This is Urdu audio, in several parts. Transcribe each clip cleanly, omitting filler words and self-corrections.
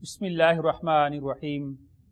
بسم اللہ الرحمن الرحیم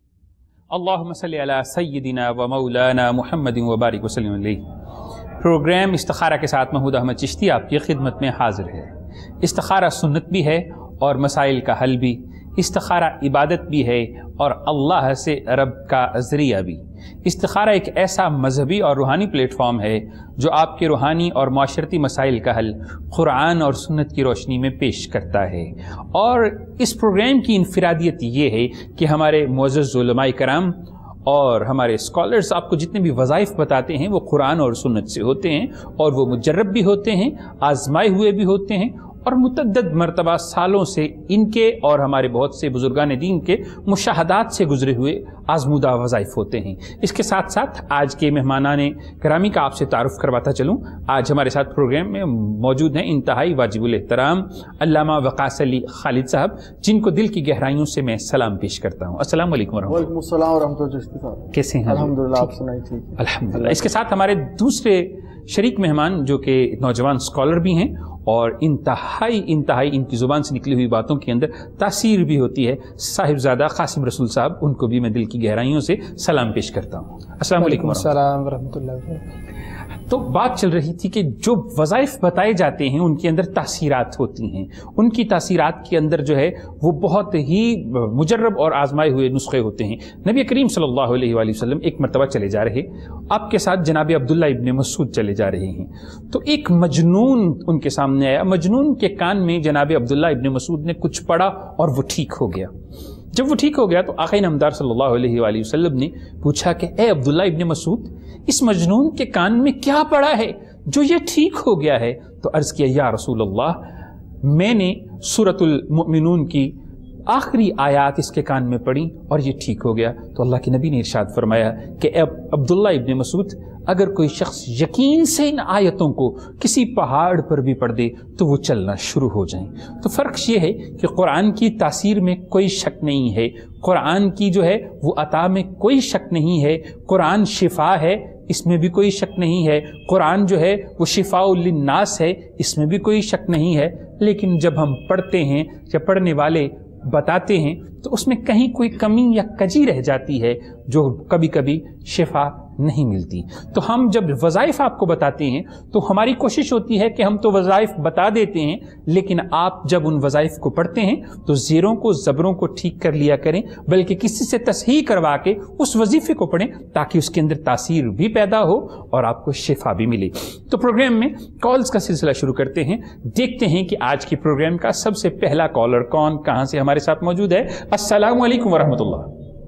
اللہم صلی علی سیدنا و مولانا محمد وبارک وسلم علیہ۔ پروگرام استخارہ کے ساتھ محمود احمد چشتی آپ کی خدمت میں حاضر ہے۔ استخارہ سنت بھی ہے اور مسائل کا حل بھی، استخارہ عبادت بھی ہے اور اللہ سے رب کا ذریعہ بھی۔ استخارہ ایک ایسا مذہبی اور روحانی پلیٹ فارم ہے جو آپ کے روحانی اور معاشرتی مسائل کا حل قرآن اور سنت کی روشنی میں پیش کرتا ہے۔ اور اس پروگرام کی انفرادیت یہ ہے کہ ہمارے معزز علماء کرام اور ہمارے اسکالرز آپ کو جتنے بھی وظائف بتاتے ہیں وہ قرآن اور سنت سے ہوتے ہیں، اور وہ مجرب بھی ہوتے ہیں، آزمائے ہوئے بھی ہوتے ہیں، اور متعدد مرتبہ سالوں سے ان کے اور ہمارے بہت سے بزرگان دین کے مشاہدات سے گزرے ہوئے آزمودہ وظائف ہوتے ہیں۔ اس کے ساتھ ساتھ آج کے مہمانان گرامی کا آپ سے تعارف کرواتا چلوں۔ آج ہمارے ساتھ پروگرام میں موجود ہیں انتہائی واجب الاحترام علامہ وقاص علی خالد صاحب، جن کو دل کی گہرائیوں سے میں سلام پیش کرتا ہوں۔ السلام علیکم ورحمۃ اللہ۔ وعلیکم السلام ورحمۃ اللہ۔ کیسے ہیں؟ الحمدللہ، آپ سنائیں؟ ٹھیک الحمدللہ۔ اس کے ساتھ ہمارے دوسرے شریک مہمان جو کہ نوجوان اسکالر بھی ہیں اور انتہائی ان کی زبان سے نکلی ہوئی باتوں کے اندر تاثیر بھی ہوتی ہے، صاحبزادہ قاسم رسول صاحب، ان کو بھی میں دل کی گہرائیوں سے سلام پیش کرتا ہوں۔ السلام علیکم ورحمۃ اللہ۔ تو بات چل رہی تھی کہ جو وظائف بتائے جاتے ہیں ان کے اندر تاثیرات ہوتی ہیں، ان کی تاثیرات کے اندر جو ہے وہ بہت ہی مجرب اور آزمائے ہوئے نسخے ہوتے ہیں۔ نبی کریم صلی اللہ علیہ وآلہ وسلم ایک مرتبہ چلے جا رہے، آپ کے ساتھ جناب عبداللہ ابن مسعود چلے جا رہے ہیں، تو ایک مجنون ان کے سامنے آیا۔ مجنون کے کان میں جناب عبداللہ ابن مسعود نے کچھ پڑھا اور وہ ٹھیک ہو گیا۔ جب وہ ٹھیک ہو گیا تو آقا نامدار صلی اللہ علیہ وآلہ وسلم نے پوچھا کہ اے عبداللہ ابن مسعود، اس مجنون کے کان میں کیا پڑا ہے جو یہ ٹھیک ہو گیا ہے؟ تو عرض کیا یا رسول اللہ، میں نے سورۃ المؤمنون کی آخری آیات اس کے کان میں پڑھی اور یہ ٹھیک ہو گیا۔ تو اللہ کے نبی نے ارشاد فرمایا کہ اے عبداللہ ابن مسعود، اگر کوئی شخص یقین سے ان آیتوں کو کسی پہاڑ پر بھی پڑھ دے تو وہ چلنا شروع ہو جائیں۔ تو فرق یہ ہے کہ قرآن کی تاثیر میں کوئی شک نہیں ہے، قرآن کی جو ہے وہ عطا میں کوئی شک نہیں ہے، قرآن شفا ہے، اس میں بھی کوئی شک نہیں ہے، قرآن جو ہے وہ شفاء للناس ہے، اس میں بھی کوئی شک نہیں ہے۔ لیکن جب ہم پڑھتے ہیں یا پڑھنے والے بتاتے ہیں تو اس میں کہیں کوئی کمی یا کجی رہ جاتی ہے جو کبھی کبھی شفا نہیں ملتی۔ تو ہم جب وظائف آپ کو بتاتے ہیں تو ہماری کوشش ہوتی ہے کہ ہم تو وظائف بتا دیتے ہیں، لیکن آپ جب ان وظائف کو پڑھتے ہیں تو زیروں کو زبروں کو ٹھیک کر لیا کریں، بلکہ کسی سے تصحیح کروا کے اس وظیفے کو پڑھیں تاکہ اس کے اندر تاثیر بھی پیدا ہو اور آپ کو شفا بھی ملے۔ تو پروگرام میں کالز کا سلسلہ شروع کرتے ہیں، دیکھتے ہیں کہ آج کے پروگرام کا سب سے پہلا کالر کون، کہاں سے ہمارے ساتھ موجود ہے۔ السلام علیکم ورحمۃ اللہ۔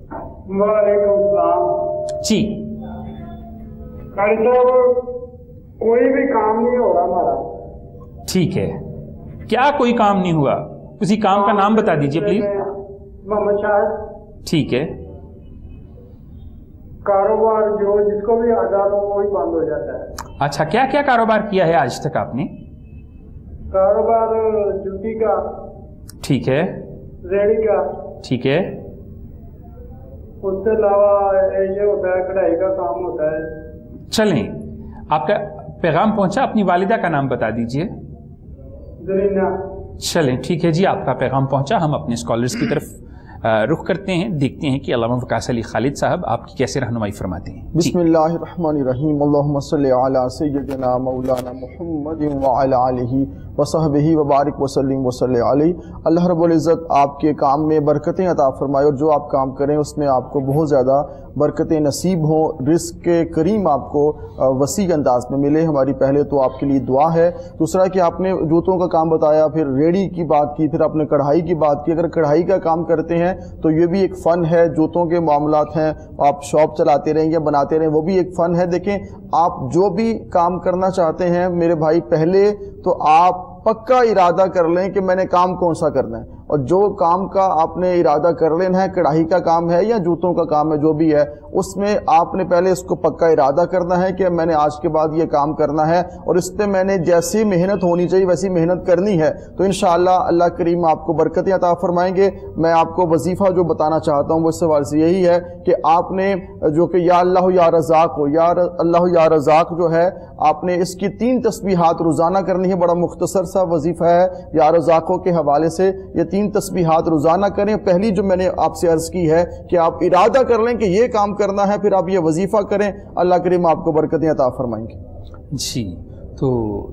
وعلیکم السلام جی قاری صاحب، کوئی بھی کام نہیں ہو رہا ہمارا۔ ٹھیک ہے، کیا کوئی کام نہیں ہوا؟ کسی کام کا نام بتا دیجئے پلیز۔ محمد شاہد۔ ٹھیک ہے، کاروبار جو جس کو بھی آزاد ہو وہی بند ہو جاتا ہے۔ اچھا، کیا کیا کاروبار کیا ہے آج تک آپ نے؟ کاروبار جوتی کا، ٹھیک ہے، ریڑھی کا، ٹھیک ہے، اس کے علاوہ یہ ہوتا ہے کڑھائی کا کام ہوتا ہے۔ چلیں، آپ کا پیغام پہنچا، اپنی والدہ کا نام بتا دیجئے۔ زرینہ۔ چلیں ٹھیک ہے جی، آپ کا پیغام پہنچا، ہم اپنے اسکالرز کی طرف رخ کرتے ہیں، دیکھتے ہیں کہ علامہ وقاص علی خالد صاحب آپ کی کیسے رہنمائی فرماتے ہیں۔ بسم اللہ الرحمن الرحیم، اللہم صلی علی سیدنا مولانا محمد وعلی آلہ وصحبہ وبارک وسلم وصلی علیہ۔ اللہ رب العزت آپ کے کام میں برکتیں عطا فرمائے، اور جو آپ کام کریں اس میں آپ کو بہت زیادہ برکتیں نصیب ہوں، رزق کریم آپ کو وسیع انداز میں ملے۔ ہماری پہلے تو آپ کے لیے دعا ہے۔ دوسرا کہ آپ نے جوتوں کا کام بتایا، پھر ریڑھی کی بات کی، پھر آپ نے کڑھائی کی بات کی۔ اگر کڑھائی کا کام کرتے ہیں تو یہ بھی ایک فن ہے، جوتوں کے معاملات ہیں، آپ شاپ چلاتے رہیں یا بناتے رہیں، وہ بھی ایک فن ہے۔ دیکھیں، آپ جو بھی کام کرنا چاہتے ہیں میرے بھائی، پہلے تو آپ پکا ارادہ کر لیں کہ میں نے کام کون سا کرنا ہے، اور جو کام کا آپ نے ارادہ کر لینا ہے، کڑھائی کا کام ہے یا جوتوں کا کام ہے، جو بھی ہے، اس میں آپ نے پہلے اس کو پکا ارادہ کرنا ہے کہ میں نے آج کے بعد یہ کام کرنا ہے، اور اس پہ میں نے جیسی محنت ہونی چاہیے ویسی محنت کرنی ہے، تو انشاءاللہ اللہ کریم آپ کو برکتیں عطا فرمائیں گے۔ میں آپ کو وظیفہ جو بتانا چاہتا ہوں وہ اس سوال سے یہی ہے کہ آپ نے جو کہ یا اللہ یا رزاق ہو، یا اللہ یا رزاق جو ہے، آپ نے اس کی 3 تسبیحات روزانہ کرنی ہے۔ بڑا مختصر سا وظیفہ ہے یا رزاقوں کے حوالے سے، یہ 3 3 تسبیحات روزانہ کریں. پہلی جو میں نے آپ سے عرض کی ہے کہ آپ ارادہ کر لیں کہ یہ کام کرنا ہے، پھر آپ یہ وظیفہ کریں، اللہ کریم آپ کو برکتیں عطا فرمائیں گے. جی، تو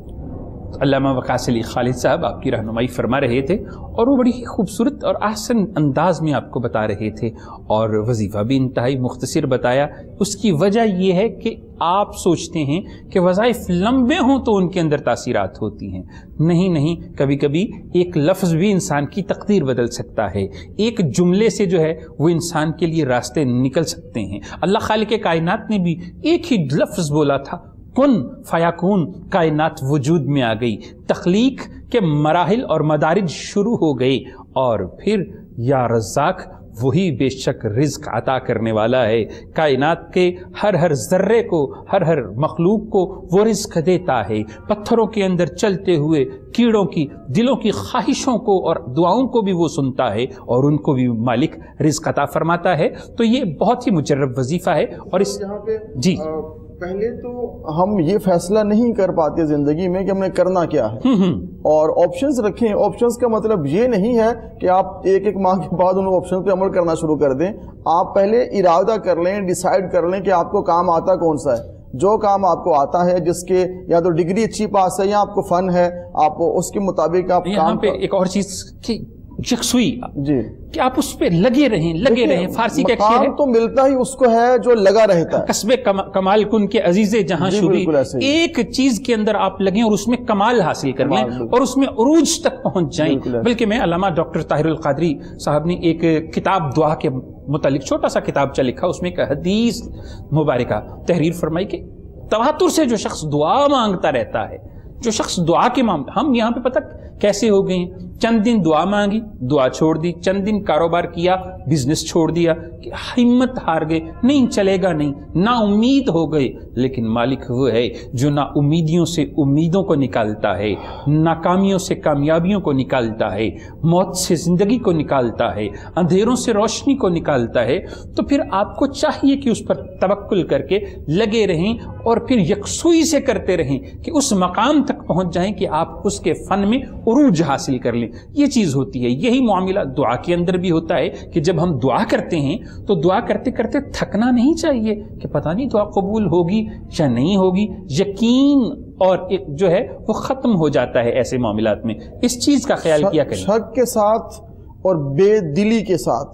علامہ وقاص علی خالد صاحب آپ کی رہنمائی فرما رہے تھے اور وہ بڑی ہی خوبصورت اور احسن انداز میں آپ کو بتا رہے تھے، اور وظیفہ بھی انتہائی مختصر بتایا. اس کی وجہ یہ ہے کہ آپ سوچتے ہیں کہ وظائف لمبے ہوں تو ان کے اندر تاثیرات ہوتی ہیں. نہیں، کبھی کبھی ایک لفظ بھی انسان کی تقدیر بدل سکتا ہے. ایک جملے سے جو ہے وہ انسان کے لیے راستے نکل سکتے ہیں. اللہ خالق کائنات نے بھی ایک ہی لفظ بولا تھا، کن فیکون، کائنات وجود میں آ گئی. تخلیق کے مراحل اور مدارج شروع ہو گئے، اور پھر یا رزاق وہی بے شک رزق عطا کرنے والا ہے. کائنات کے ہر ذرے کو، ہر مخلوق کو وہ رزق دیتا ہے. پتھروں کے اندر چلتے ہوئے کیڑوں کی دلوں کی خواہشوں کو اور دعاؤں کو بھی وہ سنتا ہے، اور ان کو بھی مالک رزق عطا فرماتا ہے. تو یہ بہت ہی مجرب وظیفہ ہے. اور اس یہاں پہ جی پہلے تو ہم یہ فیصلہ نہیں کر پاتے زندگی میں کہ ہم نے کرنا کیا ہے، اور آپشنز رکھیں. آپشنز کا مطلب یہ نہیں ہے کہ آپ ایک ماہ کے بعد ان آپشنز پہ عمل کرنا شروع کر دیں. آپ پہلے ارادہ کر لیں، ڈیسائیڈ کر لیں کہ آپ کو کام آتا کون سا ہے. جو کام آپ کو آتا ہے، جس کے یا تو ڈگری اچھی پاس ہے یا آپ کو فن ہے، آپ اس کے مطابق آپ یہاں پہ ایک اور چیز کی یکسوئی، جی، کہ آپ اس پہ لگے رہیں. فارسی کا مقام تو ملتا ہی اس کو ہے جو لگا رہتا ہے. کسب کمال کن کے عزیز جہاں شبی، ایک چیز کے اندر آپ لگیں اور اس میں کمال حاصل کر لیں اور اس میں عروج تک پہنچ جائیں. بلکہ میں علامہ ڈاکٹر طاہر القادری صاحب نے ایک کتاب دعا کے متعلق چھوٹا سا کتابچہ لکھا، اس میں ایک حدیث مبارکہ تحریر فرمائی کہ تواتر سے جو شخص دعا مانگتا رہتا ہے، جو شخص دعا کے معاملے، ہم یہاں پہ پتہ کیسے ہو گئے ہیں؟ چند دن دعا مانگی، دعا چھوڑ دی، چند دن کاروبار کیا، بزنس چھوڑ دیا، کہ ہمت ہار گئے، نہیں چلے گا، نہیں، نا امید ہو گئے. لیکن مالک وہ ہے جو نا امیدیوں سے امیدوں کو نکالتا ہے، ناکامیوں سے کامیابیوں کو نکالتا ہے، موت سے زندگی کو نکالتا ہے، اندھیروں سے روشنی کو نکالتا ہے. تو پھر آپ کو چاہیے کہ اس پر توکل کر کے لگے رہیں اور پھر یکسوئی سے کرتے رہیں کہ اس مقام تک پہنچ جائیں کہ آپ اس کے فن میں عروج حاصل کر لیں. یہ چیز ہوتی ہے. یہی معاملہ دعا کے اندر بھی ہوتا ہے کہ جب ہم دعا کرتے ہیں تو دعا کرتے کرتے تھکنا نہیں چاہیے کہ پتہ نہیں دعا قبول ہوگی یا نہیں ہوگی. یقین اور ایک جو ہے وہ ختم ہو جاتا ہے ایسے معاملات میں. اس چیز کا خیال کیا کریں. شک کے ساتھ اور بے دلی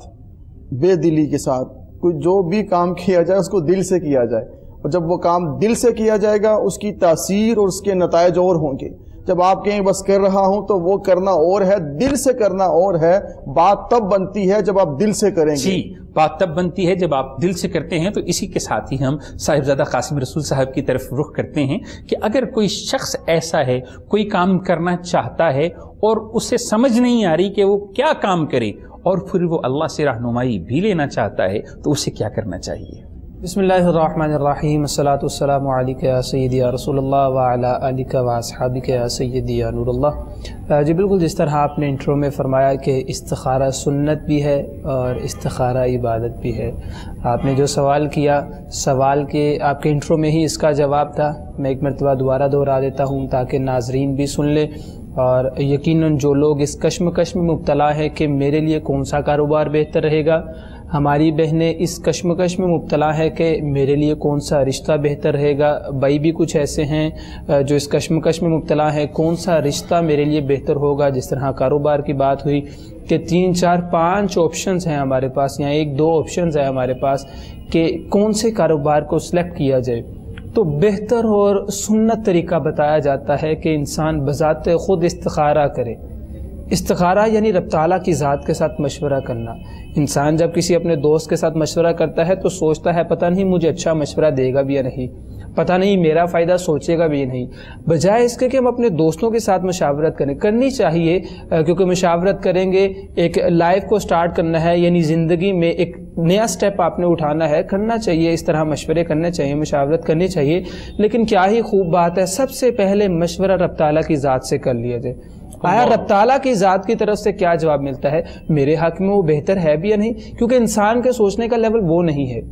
کے ساتھ کوئی جو بھی کام کیا جائے اس کو دل سے کیا جائے، اور جب وہ کام دل سے کیا جائے گا اس کی تاثیر اور اس کے نتائج اور ہوں گے. جب آپ کہیں بس کر رہا ہوں تو وہ کرنا اور ہے، دل سے کرنا اور ہے. بات تب بنتی ہے جب آپ دل سے کریں گے. جی، بات تب بنتی ہے جب آپ دل سے کرتے ہیں. تو اسی کے ساتھ ہی ہم صاحبزادہ قاسم رسول صاحب کی طرف رخ کرتے ہیں کہ اگر کوئی شخص ایسا ہے، کوئی کام کرنا چاہتا ہے اور اسے سمجھ نہیں آ رہی کہ وہ کیا کام کرے، اور پھر وہ اللہ سے رہنمائی بھی لینا چاہتا ہے، تو اسے کیا کرنا چاہیے؟ بسم اللہ الرحمن الرحیم، الصلاۃ والسلام علیک یا سیدی یا رسول اللہ وعلی آلک و اصحابک یا سیدی یا نور اللہ. جی بالکل، جس طرح آپ نے انٹرو میں فرمایا کہ استخارہ سنت بھی ہے اور استخارہ عبادت بھی ہے. آپ نے جو سوال کیا، سوال کے آپ کے انٹرو میں ہی اس کا جواب تھا. میں ایک مرتبہ دوبارہ دہرا دیتا ہوں تاکہ ناظرین بھی سن لیں، اور یقیناً جو لوگ اس کشمکش میں مبتلا ہے کہ میرے لیے کون سا کاروبار بہتر رہے گا، ہماری بہنیں اس کشمکش میں مبتلا ہے کہ میرے لیے کون سا رشتہ بہتر رہے گا، بھائی بھی کچھ ایسے ہیں جو اس کشمکش میں مبتلا ہے کون سا رشتہ میرے لیے بہتر ہوگا. جس طرح کاروبار کی بات ہوئی کہ 3 4 5 آپشنز ہیں ہمارے پاس، یا 1 2 آپشنز ہیں ہمارے پاس کہ کون سے کاروبار کو سلیکٹ کیا جائے. تو بہتر اور سنت طریقہ بتایا جاتا ہے کہ انسان بذات خود استخارہ کرے. استخارہ یعنی رب تعالیٰ کی ذات کے ساتھ مشورہ کرنا. انسان جب کسی اپنے دوست کے ساتھ مشورہ کرتا ہے تو سوچتا ہے پتہ نہیں مجھے اچھا مشورہ دے گا بھی یا نہیں، پتہ نہیں میرا فائدہ سوچے گا بھی نہیں. بجائے اس کے کہ ہم اپنے دوستوں کے ساتھ مشاورت کریں، کرنی چاہیے، کیونکہ مشاورت کریں گے، ایک لائف کو سٹارٹ کرنا ہے، یعنی زندگی میں ایک نیا سٹیپ آپ نے اٹھانا ہے، کرنا چاہیے. اس طرح مشورے کرنے چاہیے، مشاورت کرنی چاہیے. لیکن کیا ہی خوب بات ہے، سب سے پہلے مشورہ رب تعالیٰ کی ذات سے کر لیا جائے. آیا رب تعالیٰ کی ذات کی طرف سے کیا جواب ملتا ہے، میرے حق میں وہ بہتر ہے بھی یا نہیں. کیونکہ انسان کے سوچنے کا لیول وہ نہیں ہے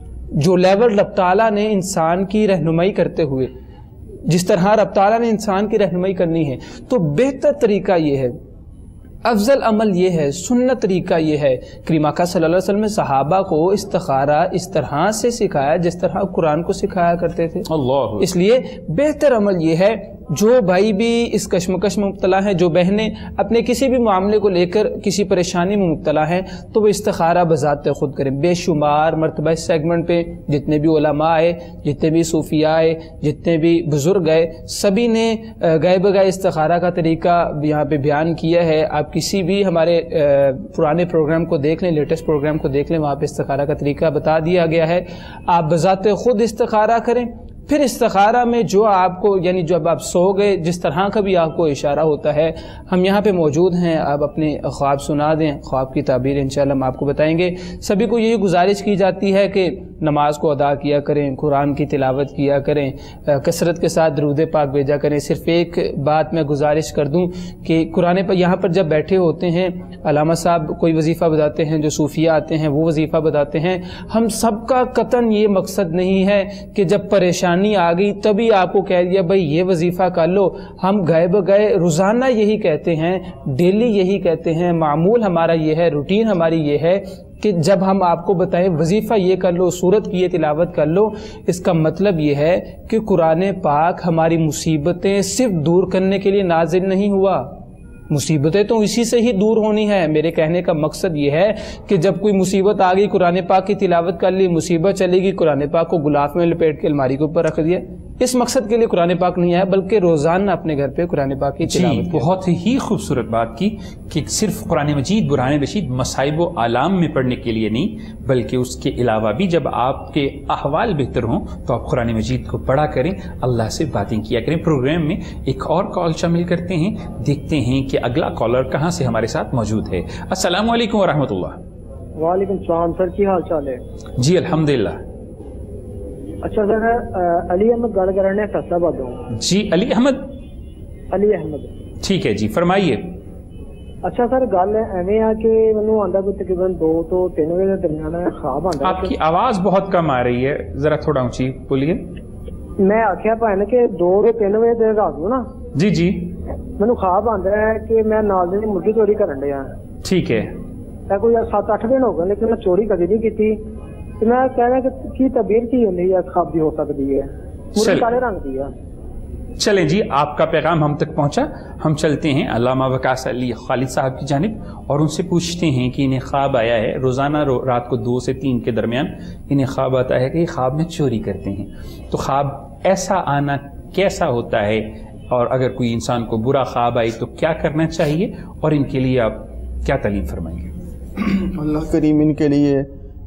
جو لیول رب تعالیٰ نے انسان کی رہنمائی کرتے ہوئے، جس طرح رب تعالیٰ نے انسان کی رہنمائی کرنی ہے. تو بہتر طریقہ یہ ہے، افضل عمل یہ ہے، سنت طریقہ یہ ہے۔ کریم آقا صلی اللہ علیہ وسلم نے صحابہ کو استخارہ اس طرح سے سکھایا جس طرح قرآن کو سکھایا کرتے تھے۔ اللہ، اس لیے بہتر عمل یہ ہے، جو بھائی بھی اس کشمکش میں مبتلا ہیں، جو بہنیں اپنے کسی بھی معاملے کو لے کر کسی پریشانی میں مبتلا ہیں، تو وہ استخارہ بذات خود کریں۔ بے شمار مرتبہ اس سیگمنٹ پہ جتنے بھی علماء آئے، جتنے بھی صوفیاء آئے، جتنے بھی بزرگ آئے، سبھی نے گئے بگئے استخارہ کا طریقہ یہاں پہ بیان کیا ہے۔ آپ کسی بھی ہمارے پرانے پروگرام کو دیکھ لیں، لیٹسٹ پروگرام کو دیکھ لیں، وہاں پہ استخارہ کا طریقہ بتا دیا گیا ہے۔ آپ بذات خود استخارہ کریں، پھر استخارہ میں جو آپ کو، یعنی جب آپ سو گئے، جس طرح کا بھی آپ کو اشارہ ہوتا ہے، ہم یہاں پہ موجود ہیں، آپ اپنے خواب سنا دیں، خواب کی تعبیر انشاءاللہ ہم آپ کو بتائیں گے۔ سبھی کو یہی گزارش کی جاتی ہے کہ نماز کو ادا کیا کریں، قرآن کی تلاوت کیا کریں، کثرت کے ساتھ درود پاک بھیجا کریں۔ صرف ایک بات میں گزارش کر دوں کہ قرآن پر یہاں پر جب بیٹھے ہوتے ہیں، علامہ صاحب کوئی وظیفہ بتاتے ہیں، جو صوفیاء آتے ہیں وہ وظیفہ بتاتے ہیں، ہم سب کا قطعاً یہ مقصد نہیں ہے کہ جب پریشانی آ گئی تبھی آپ کو کہہ دیا بھائی یہ وظیفہ کر لو۔ ہم گئے بگئے روزانہ یہی کہتے ہیں، ڈیلی یہی کہتے ہیں، معمول ہمارا یہ ہے، روٹین ہماری یہ ہے کہ جب ہم آپ کو بتائیں وظیفہ یہ کر لو، سورت کی یہ تلاوت کر لو، اس کا مطلب یہ ہے کہ قرآن پاک ہماری مصیبتیں صرف دور کرنے کے لیے نازل نہیں ہوا، مصیبتیں تو اسی سے ہی دور ہونی ہے۔ میرے کہنے کا مقصد یہ ہے کہ جب کوئی مصیبت آ گئی، قرآن پاک کی تلاوت کر لی، مصیبت چلے گی، قرآن پاک کو غلاف میں لپیٹ کے الماری کے اوپر رکھ دیا۔ اس مقصد کے لیے قرآن پاک نہیں آیا، بلکہ روزانہ اپنے گھر پہ قرآن پاک کی تلاوت کی۔ بہت ہی خوبصورت بات کی کہ صرف قرآن مجید برہان رشید مصائب و آلام میں پڑھنے کے لیے نہیں، بلکہ اس کے علاوہ بھی جب آپ کے احوال بہتر ہوں تو آپ قرآن مجید کو پڑھا کریں، اللہ سے باتیں کیا کریں۔ پروگرام میں ایک اور کال شامل کرتے ہیں، دیکھتے ہیں کہ اگلا کالر کہاں سے ہمارے ساتھ موجود ہے۔ السلام علیکم ورحمۃ اللہ۔ وعلیکم السلام سر، کی حال چال ہے؟ جی الحمدللہ۔ اچھا سر، علی احمد گل کر رہے ہیں فیصلہ آبادوں۔ جی علی احمد، علی احمد ٹھیک ہے جی فرمائیے۔ اچھا سر، گل ایویں آ کہ مینوں آندا کوئی تقریباً 2 تو 3 بجے کے درمیان خواب آندا۔ آپ کی آواز بہت کم آ رہی ہے، ذرا تھوڑا اونچی بولیے۔ میں آخیا بھائی کہ 2 تو 3 بجے دیر رات کو نا جی جی مینوں خواب آندا ہے کہ میں نال دی مرغی چوری کرن ڈیا۔ ٹھیک ہے۔ میں کوئی 7-8 دن ہو گئے لیکن میں چوری کبھی نہیں کی۔ تو میں کہہ رہا کہ کی تعبیر کی ہوتی ہے، خواب بھی ہو سکتی ہے، مرغی کالے رنگ کی ہے۔ چلیں جی، آپ کا پیغام ہم تک پہنچا، ہم چلتے ہیں علامہ وقاص علی خالد صاحب کی جانب اور ان سے پوچھتے ہیں کہ انہیں خواب آیا ہے، روزانہ رات کو 2 سے 3 کے درمیان انہیں خواب آتا ہے کہ یہ خواب میں چوری کرتے ہیں۔ تو خواب ایسا آنا کیسا ہوتا ہے، اور اگر کوئی انسان کو برا خواب آئی تو کیا کرنا چاہیے، اور ان کے لیے آپ کیا تعلیم فرمائیں گے؟ اللہ کریم ان کے لیے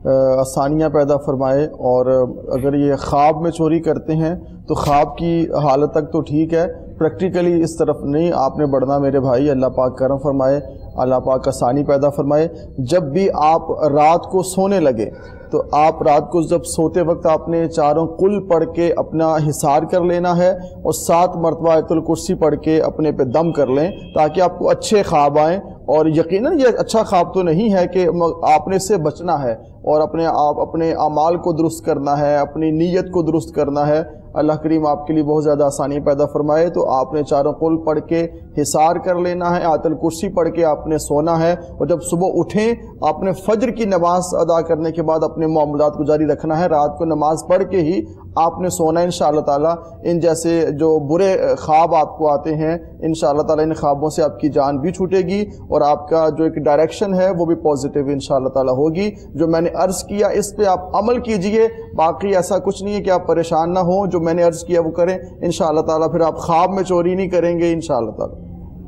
آسانیاں پیدا فرمائے، اور اگر یہ خواب میں چوری کرتے ہیں تو خواب کی حالت تک تو ٹھیک ہے، پریکٹیکلی اس طرف نہیں آپ نے بڑھنا میرے بھائی۔ اللہ پاک کرم فرمائے، اللہ پاک آسانی پیدا فرمائے۔ جب بھی آپ رات کو سونے لگے تو آپ رات کو جب سوتے وقت آپ نے 4 قل پڑھ کے اپنا حصار کر لینا ہے، اور 7 مرتبہ آیت الکرسی پڑھ کے اپنے پہ دم کر لیں تاکہ آپ کو اچھے خواب آئیں۔ اور یقیناً یہ اچھا خواب تو نہیں ہے کہ آپ نے اس سے بچنا ہے اور اپنے اعمال کو درست کرنا ہے، اپنی نیت کو درست کرنا ہے۔ اللہ کریم آپ کے لیے بہت زیادہ آسانی پیدا فرمائے۔ تو آپ نے 4 قل پڑھ کے حصار کر لینا ہے، آیت الکرسی پڑھ کے آپ نے سونا ہے، اور جب صبح اٹھیں آپ نے فجر کی نماز ادا کرنے کے بعد اپنے معاملات کو جاری رکھنا ہے۔ رات کو نماز پڑھ کے ہی آپ نے سونا ہے انشاءاللہ تعالیٰ۔ ان جیسے جو برے خواب آپ کو آتے ہیں انشاءاللہ تعالیٰ ان خوابوں سے آپ کی جان بھی چھوٹے گی، اور آپ کا جو ایک ڈائریکشن ہے وہ بھی پازیٹیو انشاءاللہ تعالیٰ ہوگی۔ جو میں نے عرض کیا اس پہ آپ عمل کیجئے، باقی ایسا کچھ نہیں ہے کہ آپ پریشان نہ ہوں، جو میں نے عرض کیا وہ کریں انشاءاللہ تعالیٰ، پھر آپ خواب میں چوری نہیں کریں گے انشاءاللہ تعالیٰ۔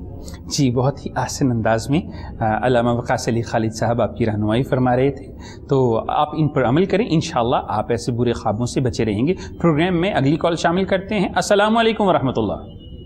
جی بہت ہی آسان انداز میں علامہ وقاص علی خالد صاحب آپ کی رہنمائی فرما رہے تھے، تو آپ ان پر عمل کریں، انشاءاللہ آپ ایسے برے خوابوں سے بچے رہیں گے۔ پروگرام میں اگلی کال شامل کرتے ہیں۔ السلام علیکم ورحمۃ اللہ۔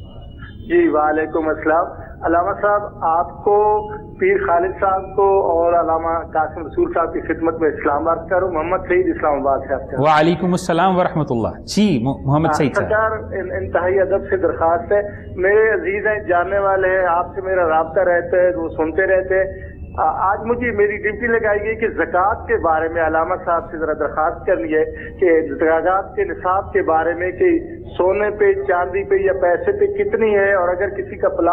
جی وعلیکم السلام۔ علامہ صاحب آپ کو، پیر خالد صاحب کو اور علامہ قاسم رسول صاحب کی خدمت میں اسلام عرض کروں۔ محمد سعید اسلام آباد سے آپ کا۔ وعلیکم السلام ورحمۃ اللہ۔ جی محمد سعید صاحب۔ سرکار انتہائی ادب سے درخواست ہے، میرے عزیز ہیں، جاننے والے ہیں، آپ سے میرا رابطہ رہتا ہے، وہ سنتے رہتے ہیں۔ آج مجھے میری ڈیوٹی لگائی گئی کہ زکوٰۃ کے بارے میں علامہ صاحب سے ذرا درخواست کرنی ہے کہ زکوٰۃ کے نصاب کے بارے میں کہ سونے پہ، چاندی پہ یا پیسے پہ کتنی ہے، اور اگر کسی کا پلاٹ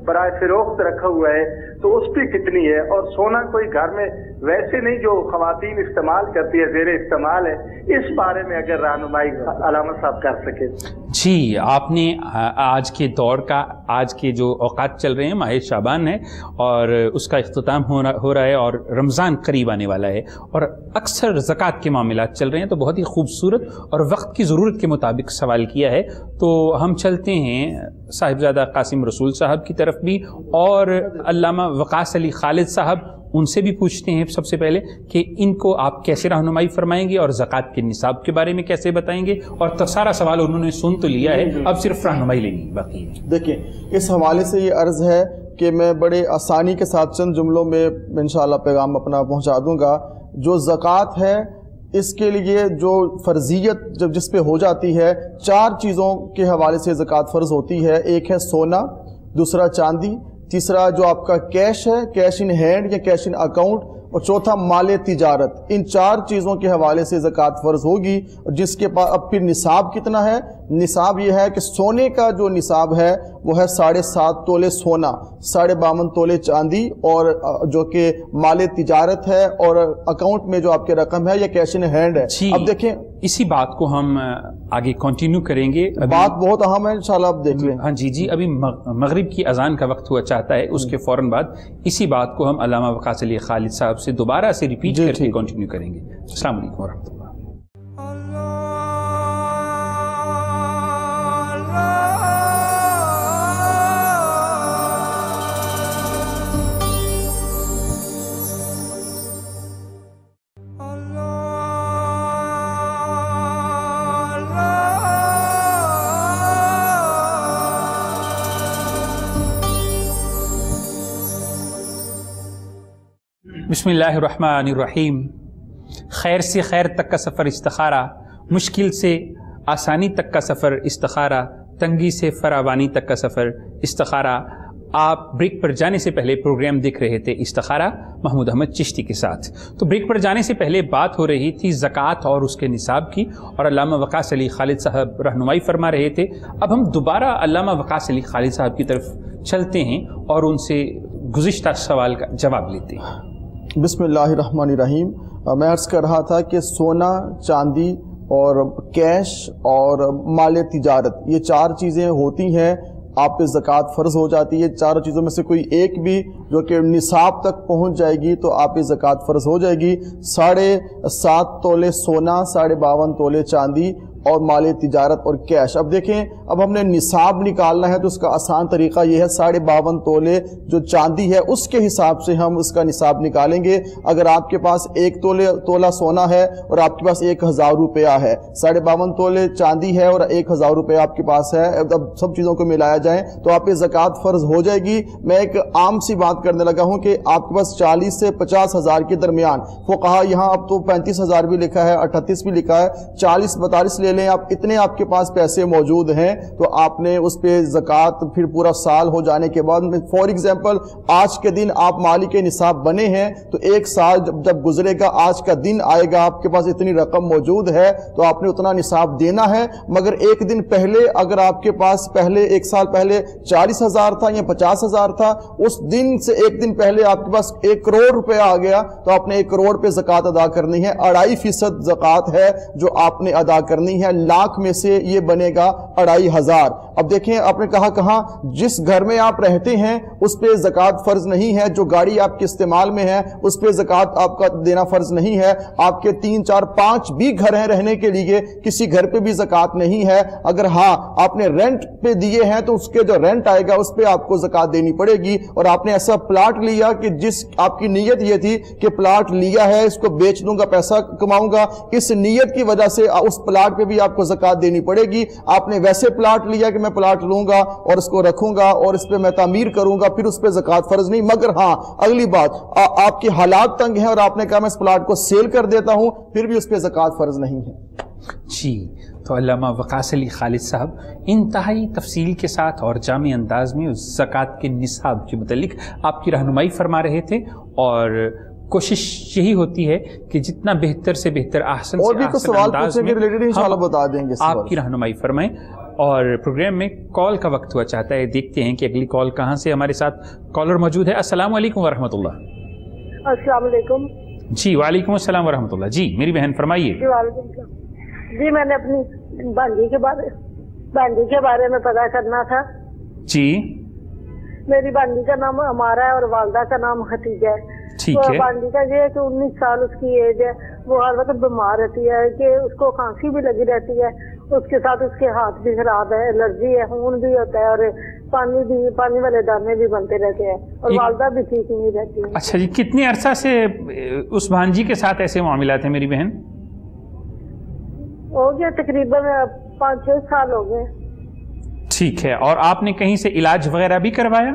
बराए फिरोख्त रखा हुआ है तो उस पर कितनी है, और सोना कोई घर में वैसे नहीं जो खवातीन इस्तेमाल करती है, ज़ेरे इस्तेमाल है, इस बारे में अगर रहनुमाई अलामत साहब कर सके। जी, आपने आज के दौर का, आज के जो औकात चल रहे हैं, माह शाबान है और उसका इख्तिताम हो रहा है और रमज़ान करीब आने वाला है और अक्सर ज़कात के मामलात चल रहे हैं, तो बहुत ही खूबसूरत और वक्त की ज़रूरत के मुताबिक सवाल किया है। तो हम चलते हैं साहिबजादा कासिम रसूल साहब की तरफ भी और अल्लामा वकास अली खालिद साहब, उनसे भी पूछते हैं सबसे पहले कि इनको आप कैसे रहनुमाई फरमाएंगे और ज़कात के निसाब के बारे में कैसे बताएंगे। और तो सारा सवाल उन्होंने सुन तो लिया है, अब सिर्फ रहनुमाई लेनी बाकी है। देखिए, इस हवाले से ये अर्ज़ है कि मैं बड़े आसानी के साथ चंद जुमलों में इंशाअल्लाह पैगाम अपना पहुँचा दूँगा। जो ज़कात है इसके लिए जो फ़र्जियत जब जिस पे हो जाती है, 4 चीज़ों के हवाले से ज़कात फ़र्ज़ होती है। एक है सोना, दूसरा चांदी, तीसरा जो आपका कैश है, कैश इन हैंड या कैश इन अकाउंट, और चौथा माले तिजारत। इन 4 चीज़ों के हवाले से ज़कात फ़र्ज़ होगी। जिसके पास अब फिर निसाब कितना है, निसाब ये है कि सोने का जो निसाब है वो है 7.5 तोले सोना, 52.5 तोले चांदी, और जो कि माले तिजारत है और अकाउंट में जो आपके रकम है या कैश इन हैंड है। अब देखें, इसी बात को हम आगे कंटिन्यू करेंगे, बात बहुत अहम है, इंशाल्लाह आप देख लें। हाँ जी जी, अभी मगरिब की अजान का वक्त हुआ चाहता है, उसके फ़ौरन बाद इसी बात को हम अल्लामा वकास अली खालिद साहब से दोबारा से रिपीट करके कंटिन्यू करेंगे। अस्सलाम वालेकुम वरहमतुल्लाह। बिस्मिल्लाहिर्रहमानिर्रहीम। खैर से खैर तक का सफ़र इस्तिखारा, मुश्किल से आसानी तक का सफ़र इस्तिखारा, तंगी से फरावानी तक का सफ़र इस्तिखारा। आप ब्रेक पर जाने से पहले प्रोग्राम देख रहे थे इस्तिखारा महमूद अहमद चिश्ती के साथ। तो ब्रेक पर जाने से पहले बात हो रही थी ज़कात और उसके निसाब की, और अल्लामा वकास अली खालिद साहब रहनुमाई फरमा रहे थे। अब हम दोबारा अल्लामा वकास अली खालिद साहब की तरफ चलते हैं और उनसे गुज़िश्ता सवाल का जवाब लेते हैं। बिस्मिल्लाहिर्रहमानिर्रहीम। मैं अर्ज़ कर रहा था कि सोना, चांदी और कैश और माल तिजारत, ये 4 चीज़ें होती हैं, आप पे ज़कात फ़र्ज़ हो जाती है। 4 चीज़ों में से कोई एक भी जो कि निसाब तक पहुंच जाएगी तो आप पे ज़कात फ़र्ज़ हो जाएगी। 7.5 तोले सोना, 52.5 तोले चांदी और माल तिजारत और कैश। अब देखें, अब हमने निसाब निकालना है तो उसका आसान तरीका यह है, 52.5 तोले जो चांदी है उसके हिसाब से हम उसका निसाब निकालेंगे। अगर आपके पास 1 तोला सोना है और आपके पास 1000 रुपया है, 52.5 तोले चांदी है और 1000 रुपया आपके पास है, अब सब चीज़ों को मिलाया जाए तो आप पे ज़कात फ़र्ज़ हो जाएगी। मैं एक आम सी बात करने लगा हूँ कि आपके पास 40 से 50 हज़ार के दरमियान, फुक़हा यहाँ अब तो 35 हज़ार भी लिखा है, 38 भी लिखा है, 40-42 ले लें आप, इतने आपके पास पैसे मौजूद हैं तो आपने उस पे ज़कात फिर पूरा साल हो जाने के बाद, फॉर एग्जांपल आज के दिन आप मालिक निसाब बने हैं तो 1 साल जब गुजरेगा, आज का दिन आएगा, आपके पास इतनी रकम मौजूद है तो आपने उतना निसाब देना है। मगर एक दिन पहले अगर आपके पास पहले 1 साल पहले 40,000 था या 50,000 था, उस दिन से एक दिन पहले आपके पास 1 करोड़ रुपया आ गया तो आपने 1 करोड़ पे ज़कात अदा करनी है। 2.5% ज़कात है जो आपने अदा करनी है। लाख में से ये बनेगा 2,500। अब देखें, आपने कहा जिस घर में आप रहते हैं उस पे ज़कात फ़र्ज नहीं है, जो गाड़ी आपके इस्तेमाल में है उस पे ज़कात आपका देना फ़र्ज नहीं है। आपके 3, 4, 5 भी घर हैं रहने के लिए, किसी घर पे भी ज़कात नहीं है। अगर हाँ आपने रेंट पे दिए हैं तो उसके जो रेंट आएगा उस पे आपको ज़कात देनी पड़ेगी। और आपने ऐसा प्लाट लिया कि जिस आपकी नीयत ये थी कि प्लाट लिया है इसको बेच दूंगा, पैसा कमाऊंगा, इस नीयत की वजह से उस प्लाट पे भी आपको ज़कात देनी पड़ेगी। आपने वैसे प्लाट लिया कि मैं प्लाट लूंगा और इसको रखूंगा और इस पे मैं तामीर करूंगा, फिर उस पे ज़कात फर्ज नहीं। मगर हाँ अगली बात, आपके हालात तंग हैं और आपने कहा मैं इस प्लाट को सेल कर देता हूं, फिर भी उस पे ज़कात फर्ज नहीं है। जी, तो अल्लामा वकास अली खालिद साहब इंतहाई तफसील के साथ और जामी अंदाज में ज़कात के निसाब के मुतालिक आपकी रहनुमाई फरमा रहे थे, और कोशिश यही होती है कि जितना बेहतर से बेहतर, आहसन और भी कुछ सवाल पूछने के रिलेटेड इंशाल्लाह बता देंगे, आपकी रहनुमाई फरमाएं। اور پروگرام میں کال کا وقت ہوا چاہتا ہے. دیکھتے ہیں کہ اگلی کال کہاں سے ہمارے ساتھ کالر موجود ہے. السلام علیکم ورحمۃ اللہ. السلام علیکم. جی وعلیکم السلام ورحمۃ اللہ. جی میری بہن فرمائیے. جی وعلیکم السلام. جی میں نے اپنی بھانجی کے بارے میں پتا کرنا تھا. جی میری بھانجی کا نام ہمارا ہے اور والدہ کا نام حتیجہ ہے. ٹھیک ہے. بھانجی کا یہ ہے کہ 19 سال اس کی ایج ہے. وہ ہر وقت بیمار رہتی ہے کہ اس کو کھانسی بھی لگی رہتی ہے, اس کے ساتھ اس کے ہاتھ بھی خراب ہے, الرجی ہے, خون بھی ہوتا ہے اور پانی والے دانے بھی بنتے رہتے ہیں اور والدہ بھی ٹھیک نہیں رہتی ہے. اچھا جی, کتنے عرصہ سے اس بھانجی کے ساتھ ایسے معاملات ہیں میری بہن؟ ہو گیا تقریباً 5-6 سال ہو گئے. ٹھیک ہے. اور آپ نے کہیں سے علاج وغیرہ بھی کروایا؟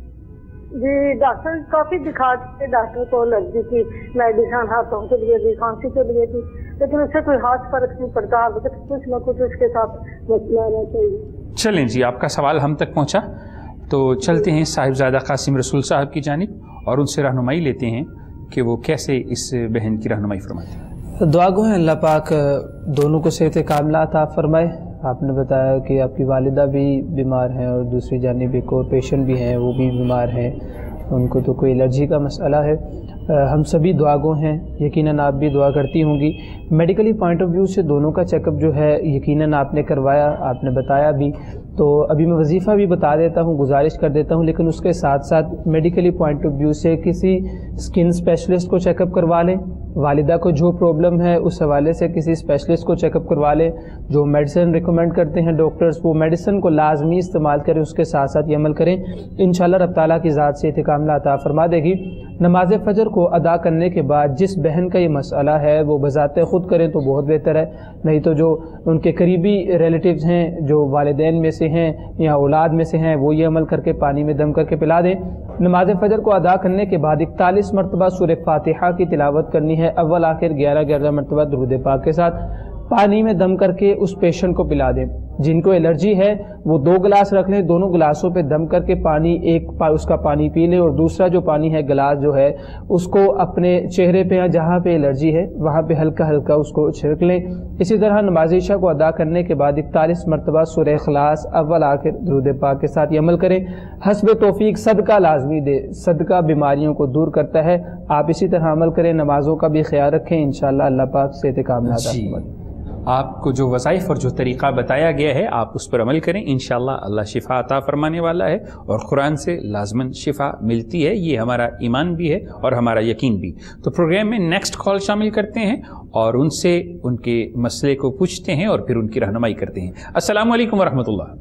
جی ڈاکٹر کافی دکھا چکے, ڈاکٹر کو الرجی کی میڈیسن ہاتھوں کے لیے دی, کھانسی کے لیے دی, لیکن اس سے کوئی خاص فرق نہیں پڑتا. کچھ نہ کچھ اس کے ساتھ مسئلہ رہتا ہے. چلیں جی, آپ کا سوال ہم تک پہنچا تو چلتے ہیں صاحبزادہ قاسم رسول صاحب کی جانب اور ان سے رہنمائی لیتے ہیں کہ وہ کیسے اس بہن کی رہنمائی فرماتے ہیں. دعا گو ہیں اللہ پاک دونوں کو صحت کاملہ عطا فرمائے. آپ نے بتایا کہ آپ کی والدہ بھی بیمار ہیں اور دوسری جانب ایک اور پیشنٹ بھی ہیں, وہ بھی بیمار ہیں, ان کو تو کوئی الرجی کا مسئلہ ہے. ہم سبھی دعا گو ہیں, یقیناً آپ بھی دعا کرتی ہوں گی. میڈیکلی پوائنٹ آف ویو سے دونوں کا چیک اپ جو ہے یقیناً آپ نے کروایا, آپ نے بتایا بھی. تو ابھی میں وظیفہ بھی بتا دیتا ہوں, گزارش کر دیتا ہوں, لیکن اس کے ساتھ ساتھ میڈیکلی پوائنٹ آف ویو سے کسی اسکن اسپیشلسٹ کو چیک اپ کروا لیں. والدہ کو جو پرابلم ہے اس حوالے سے کسی اسپیشلسٹ کو چیک اپ کروا لیں. جو میڈیسن ریکمینڈ کرتے ہیں ڈاکٹرز, وہ میڈیسن کو لازمی استعمال کریں, اس کے ساتھ ساتھ یہ عمل کریں. انشاءاللہ رب تعالیٰ کی ذات سے کاملہ عطا فرما دے گی. نماز فجر کو ادا کرنے کے بعد جس بہن کا یہ مسئلہ ہے وہ بذات خود کریں تو بہت بہتر ہے, نہیں تو جو ان کے قریبی ریلیٹیوز ہیں, جو والدین میں سے ہیں یا اولاد میں سے ہیں, وہ یہ عمل کر کے پانی میں دم کر کے پلا دیں. نماز فجر کو ادا کرنے کے بعد 41 مرتبہ سورہ فاتحہ کی تلاوت کرنی ہے, اول آخر 11 مرتبہ درود پاک کے ساتھ. پانی میں دم کر کے اس پیشنٹ کو پلا دیں. جن کو الرجی ہے وہ 2 گلاس رکھ لیں, دونوں گلاسوں پہ دم کر کے پانی, اس کا پانی پی لیں اور دوسرا جو پانی ہے گلاس جو ہے اس کو اپنے چہرے پہ یا جہاں پہ الرجی ہے وہاں پہ ہلکا ہلکا اس کو چھڑک لیں. اسی طرح نماز عشاء کو ادا کرنے کے بعد 41 مرتبہ سورہ اخلاص اول آخر درود پاک کے ساتھ یہ عمل کریں. حسب توفیق صدقہ لازمی دے, صدقہ بیماریوں کو دور کرتا ہے. آپ اسی طرح عمل کریں, نمازوں کا بھی خیال رکھیں, انشاءاللہ اللہ پاک صحت کاملہ عطا فرمائے. آپ کو جو وظائف اور جو طریقہ بتایا گیا ہے آپ اس پر عمل کریں, انشاءاللہ اللہ شفا عطا فرمانے والا ہے اور قرآن سے لازماً شفا ملتی ہے. یہ ہمارا ایمان بھی ہے اور ہمارا یقین بھی. تو پروگرام میں نیکسٹ کال شامل کرتے ہیں اور ان سے ان کے مسئلے کو پوچھتے ہیں اور پھر ان کی رہنمائی کرتے ہیں. السلام علیکم ورحمۃ اللہ.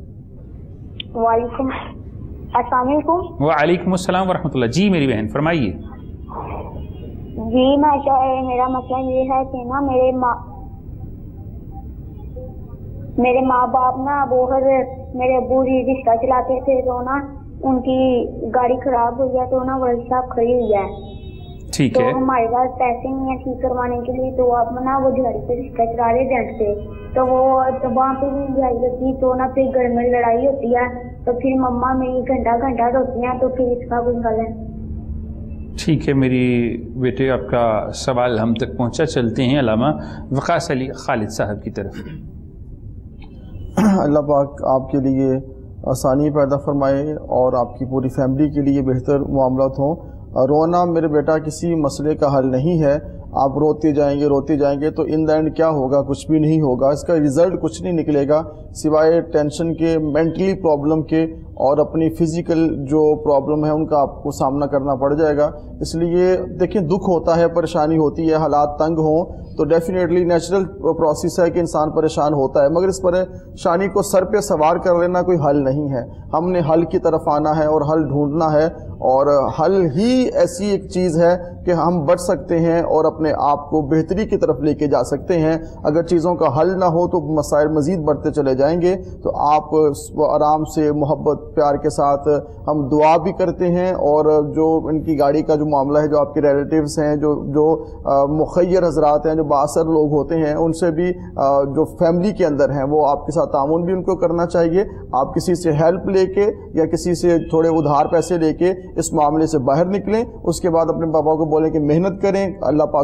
وعلیکم السلام علیکم. وعلیکم السلام ورحمۃ اللہ. جی میری بہن فرمائیے. جی میرا مسئلہ یہ ہے کہ نا میرے ماں باپ نا میرے ابو ہی رکشہ چلاتے تھے, تو نا ان کی گاڑی خراب ہوئی ہے, تو نا ورک شاپ کھڑی ہوئی ہے. ٹھیک ہے. تو ہمارے پاس پیسے نہیں ہیں ٹھیک کروانے کے لیے, تو آپ نا وہ دیہڑی پہ رکشہ چلا رہے رینٹ پہ, تو وہ وہاں پہ بھی دیہڑی ہوتی, تو نا پھر گھر میں لڑائی ہوتی ہے, تو پھر مما میری گھنٹہ روتی ہیں, تو پھر اس کا کوئی حل ہے؟ ٹھیک ہے میری بیٹے, آپ کا سوال ہم تک پہنچا. چلتے ہیں علامہ وقاص علی خالد صاحب کی طرف. اللہ پاک آپ کے لیے آسانی پیدا فرمائے اور آپ کی پوری فیملی کے لیے بہتر معاملات ہوں. رونا میرے بیٹا کسی مسئلے کا حل نہیں ہے. آپ روتے جائیں گے تو ان دا اینڈ کیا ہوگا؟ کچھ بھی نہیں ہوگا. اس کا رزلٹ کچھ نہیں نکلے گا سوائے ٹینشن کے, مینٹلی پرابلم کے, اور اپنی فزیکل جو پرابلم ہے ان کا آپ کو سامنا کرنا پڑ جائے گا. اس لیے دیکھیں, دکھ ہوتا ہے, پریشانی ہوتی ہے, حالات تنگ ہوں تو ڈیفینیٹلی نیچرل پروسیس ہے کہ انسان پریشان ہوتا ہے, مگر اس پریشانی کو سر پہ سوار کر لینا کوئی حل نہیں ہے. ہم نے حل کی طرف آنا ہے اور حل ڈھونڈنا ہے, اور حل ہی ایسی ایک چیز ہے کہ ہم بچ سکتے ہیں اور اپنے آپ کو بہتری کی طرف لے کے جا سکتے ہیں. اگر چیزوں کا حل نہ ہو تو مسائل مزید بڑھتے چلے جائیں گے. تو آپ آرام سے محبت پیار کے ساتھ ہم دعا بھی کرتے ہیں, اور جو ان کی گاڑی کا جو معاملہ ہے, جو آپ کے ریلیٹیوز ہیں, جو مخیر حضرات ہیں, جو بااثر لوگ ہوتے ہیں, ان سے بھی جو فیملی کے اندر ہیں وہ آپ کے ساتھ تعاون بھی ان کو کرنا چاہیے. آپ کسی سے ہیلپ لے کے یا کسی سے تھوڑے ادھار پیسے لے کے اس معاملے سے باہر نکلیں. اس کے بعد اپنے پاپا کو بولیں کہ محنت کریں, اللہ پاک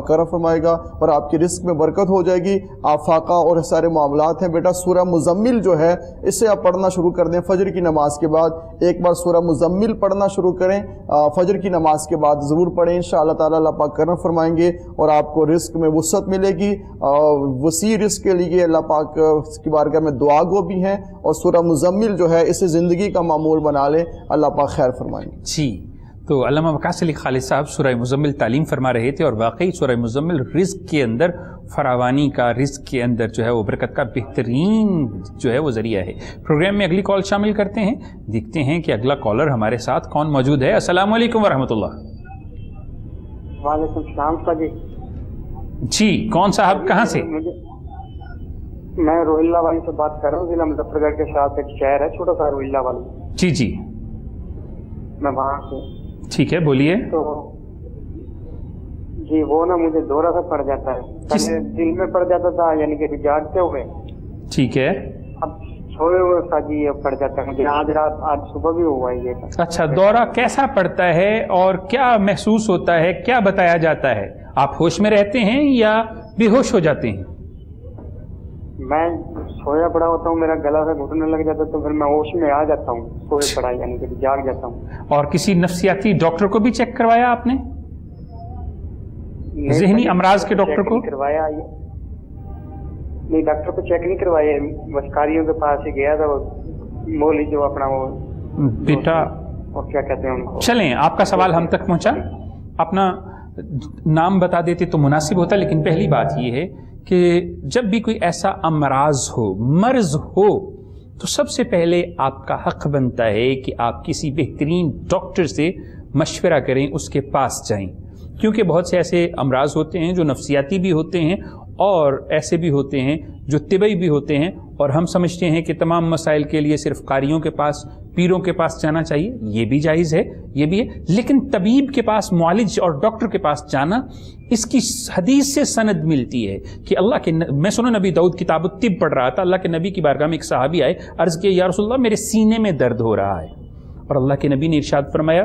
पाक करम फरमाएगा और आपकी रिस्क में बरकत हो जाएगी, आफाका और सारे मामलात हैं। बेटा सूरह मुज़म्मिल जो है इससे आप पढ़ना शुरू कर दें फजर की नमाज के बाद। एक बार सूरह मुज़म्मिल पढ़ना शुरू करें, फजर की नमाज के बाद ज़रूर पढ़ें, इंशाअल्लाह ताला अल्लाह पाक करम फरमाएंगे और आपको रिस्क में वुसअत मिलेगी। वसी रिस्क के लिए अल्लाह पाक की बारगाह में दुआ गो भी हैं और सूरह मुज़म्मिल जो है इसे ज़िंदगी का मामूल बना लें, अल्लाह पाक खैर फरमाएंगे। जी, तो अल्लामा वकास अली खालिद साहब सूरह मुज़म्मिल तालीम फरमा रहे थे और वाकई सूरह मुज़म्मिल रिज़्क़ के अंदर फरावानी का, रिज़्क़ के अंदर जो है वो बरकत का बेहतरीन जो है वो ज़रिया है। प्रोग्राम में अगली कॉल शामिल करते हैं, देखते हैं कि अगला कॉलर हमारे साथ कौन मौजूद है। अस्सलाम वालेकुम वरहमतुल्लाह। वालेकुम सलाम जी। जी, कौन साहब कहाँ से? मैं रोहिल्ला वाली से बात कर रहा हूँ, जिला मुजफ्फरगढ़ के साथ एक शहर है छोटा सा रोहिल्ला वाली। जी जी, मैं वहाँ से। ठीक है, बोलिए। तो जी वो ना मुझे दौरा सा पड़ जाता है, पहले दिल में पड़ जाता था यानी कि जागते हुए, ठीक है, अब सोए हुए सा जी ये पड़ जाता है मुझे। आज रात, आज सुबह भी हुआ ये। अच्छा, दौरा कैसा पड़ता है और क्या महसूस होता है, क्या बताया जाता है? आप होश में रहते हैं या बेहोश हो जाते हैं? मैं सोया पड़ा होता हूँ, मेरा गला से घुटने लग जाता है तो फिर मैं होश में आ जाता हूँ, सोए पड़ा यानी कि जाग जाता हूँ। और किसी नफ्सियाती डॉक्टर को भी चेक करवाया आपने? ज़हनी अमराज के डॉक्टर को? करवाया नहीं, डॉक्टर को चेक नहीं करवाया, बस कारियों के पास ही गया था, वो मौली जो अपना वो बेटा, और क्या कहते हैं उनको। चलें, आपका सवाल हम तक पहुंचा, अपना नाम बता देते तो मुनासिब होता। लेकिन पहली बात यह है कि जब भी कोई ऐसा अमराज हो, मर्ज हो, तो सबसे पहले आपका हक बनता है कि आप किसी बेहतरीन डॉक्टर से मशवरा करें, उसके पास जाएं, क्योंकि बहुत से ऐसे अमराज होते हैं जो नफ्सियाती भी होते हैं और ऐसे भी होते हैं जो तिबई भी होते हैं, और हम समझते हैं कि तमाम मसाइल के लिए सिर्फ कारियों के पास, पीरों के पास जाना चाहिए। ये भी जायज़ है, ये भी है, लेकिन तबीब के पास, मुआलिज और डॉक्टर के पास जाना, इसकी हदीस से सनद मिलती है कि अल्लाह के मैं सुनो नबी दाऊद किताब तिब पढ़ रहा था, अल्लाह के नबी की बारगाह में एक सहाबी आए, अर्ज़ किया या रसूलल्लाह मेरे सीने में दर्द हो रहा है, और अल्लाह के नबी ने इरशाद फरमाया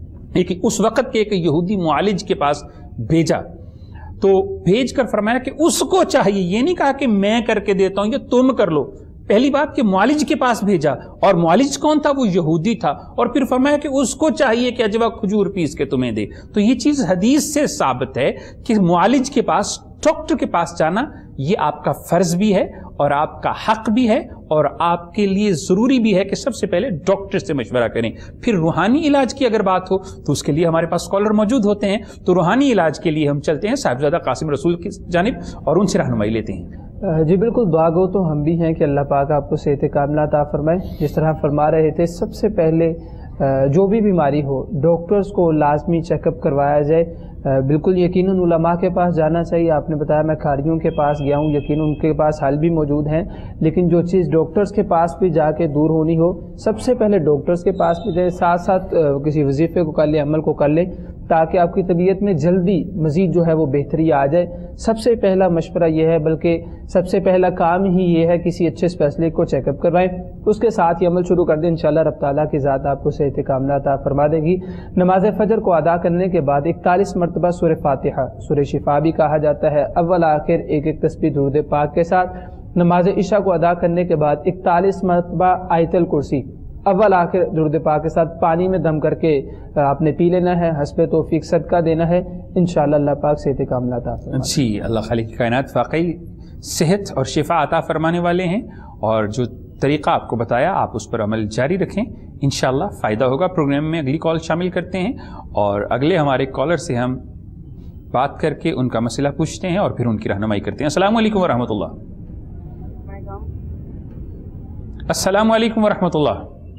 कि उस वक़्त के एक यहूदी मुआलिज के पास भेजा, तो भेज कर फरमाया कि उसको चाहिए, ये नहीं कहा कि मैं करके देता हूं, ये तुम कर लो। पहली बात कि मुआलिज के पास भेजा, और मुआलिज कौन था? वो यहूदी था, और फिर फरमाया कि उसको चाहिए कि अजवा खजूर पीस के तुम्हें दे। तो ये चीज हदीस से साबित है कि मुआलिज के पास, डॉक्टर के पास जाना ये आपका फर्ज भी है और आपका हक भी है, और आपके लिए ज़रूरी भी है कि सबसे पहले डॉक्टर से मशवरा करें। फिर रूहानी इलाज की अगर बात हो तो उसके लिए हमारे पास स्कॉलर मौजूद होते हैं, तो रूहानी इलाज के लिए हम चलते हैं साहिबजादा कासिम रसूल की जानिब और उनसे रहनुमाई लेते हैं। जी बिल्कुल, दुआ गो तो हम भी हैं कि अल्लाह पाक आपको सेहत कामिला अता फरमाए। जिस तरह फरमा रहे थे, सबसे पहले जो भी बीमारी हो डॉक्टर्स को लाजमी चेकअप करवाया जाए। बिल्कुल यकीनन उलमा के पास जाना चाहिए। आपने बताया मैं कारियों के पास गया हूँ, यकीनन उनके पास हल भी मौजूद हैं, लेकिन जो चीज़ डॉक्टर्स के पास भी जाके दूर होनी हो, सबसे पहले डॉक्टर्स के पास भी जाए, साथ साथ किसी वजीफ़े को कर ले, अमल को कर ले, ताकि आपकी तबीयत में जल्दी मज़ीद जो है वो बेहतरी आ जाए। सबसे पहला मशवरा ये है, बल्कि सबसे पहला काम ही ये है, किसी अच्छे स्पेशलिस्ट को चेकअप करवाएं, उसके साथ ही अमल शुरू कर दें। इंशाअल्लाह रब ताला की ज़ात आपको सेहत कामिला अता फरमा देगी। नमाज फजर को अदा करने के बाद 41 मरतबा सूरह फातिहा, सूरह शिफा भी कहा जाता है, अव्वल आखिर एक एक तस्बीह दुरूद पाक के साथ। नमाज इशा को अदा करने के बाद 41 मरतबा आयतल कुर्सी अव्वल आखिर दुरूद पाक के साथ पानी में दम करके आपने पी लेना है, हस्बे तौफीक सदका देना है। इंशाअल्लाह अल्लाह पाक सेहत कामिला अता फरमाए। जी, अल्लाह खालिक कायनात वाकई सेहत और शिफा अता फरमाने वाले हैं, और जो तरीक़ा आपको बताया आप उस पर अमल जारी रखें, इंशाअल्लाह फ़ायदा होगा। प्रोग्राम में अगली कॉल शामिल करते हैं और अगले हमारे कॉलर से हम बात करके उनका मसला पूछते हैं और फिर उनकी रहनुमाई करते हैं। अस्सलाम वालेकुम वरहमतुल्लाह। अस्सलाम वालेकुम वरहमतुल्लाह।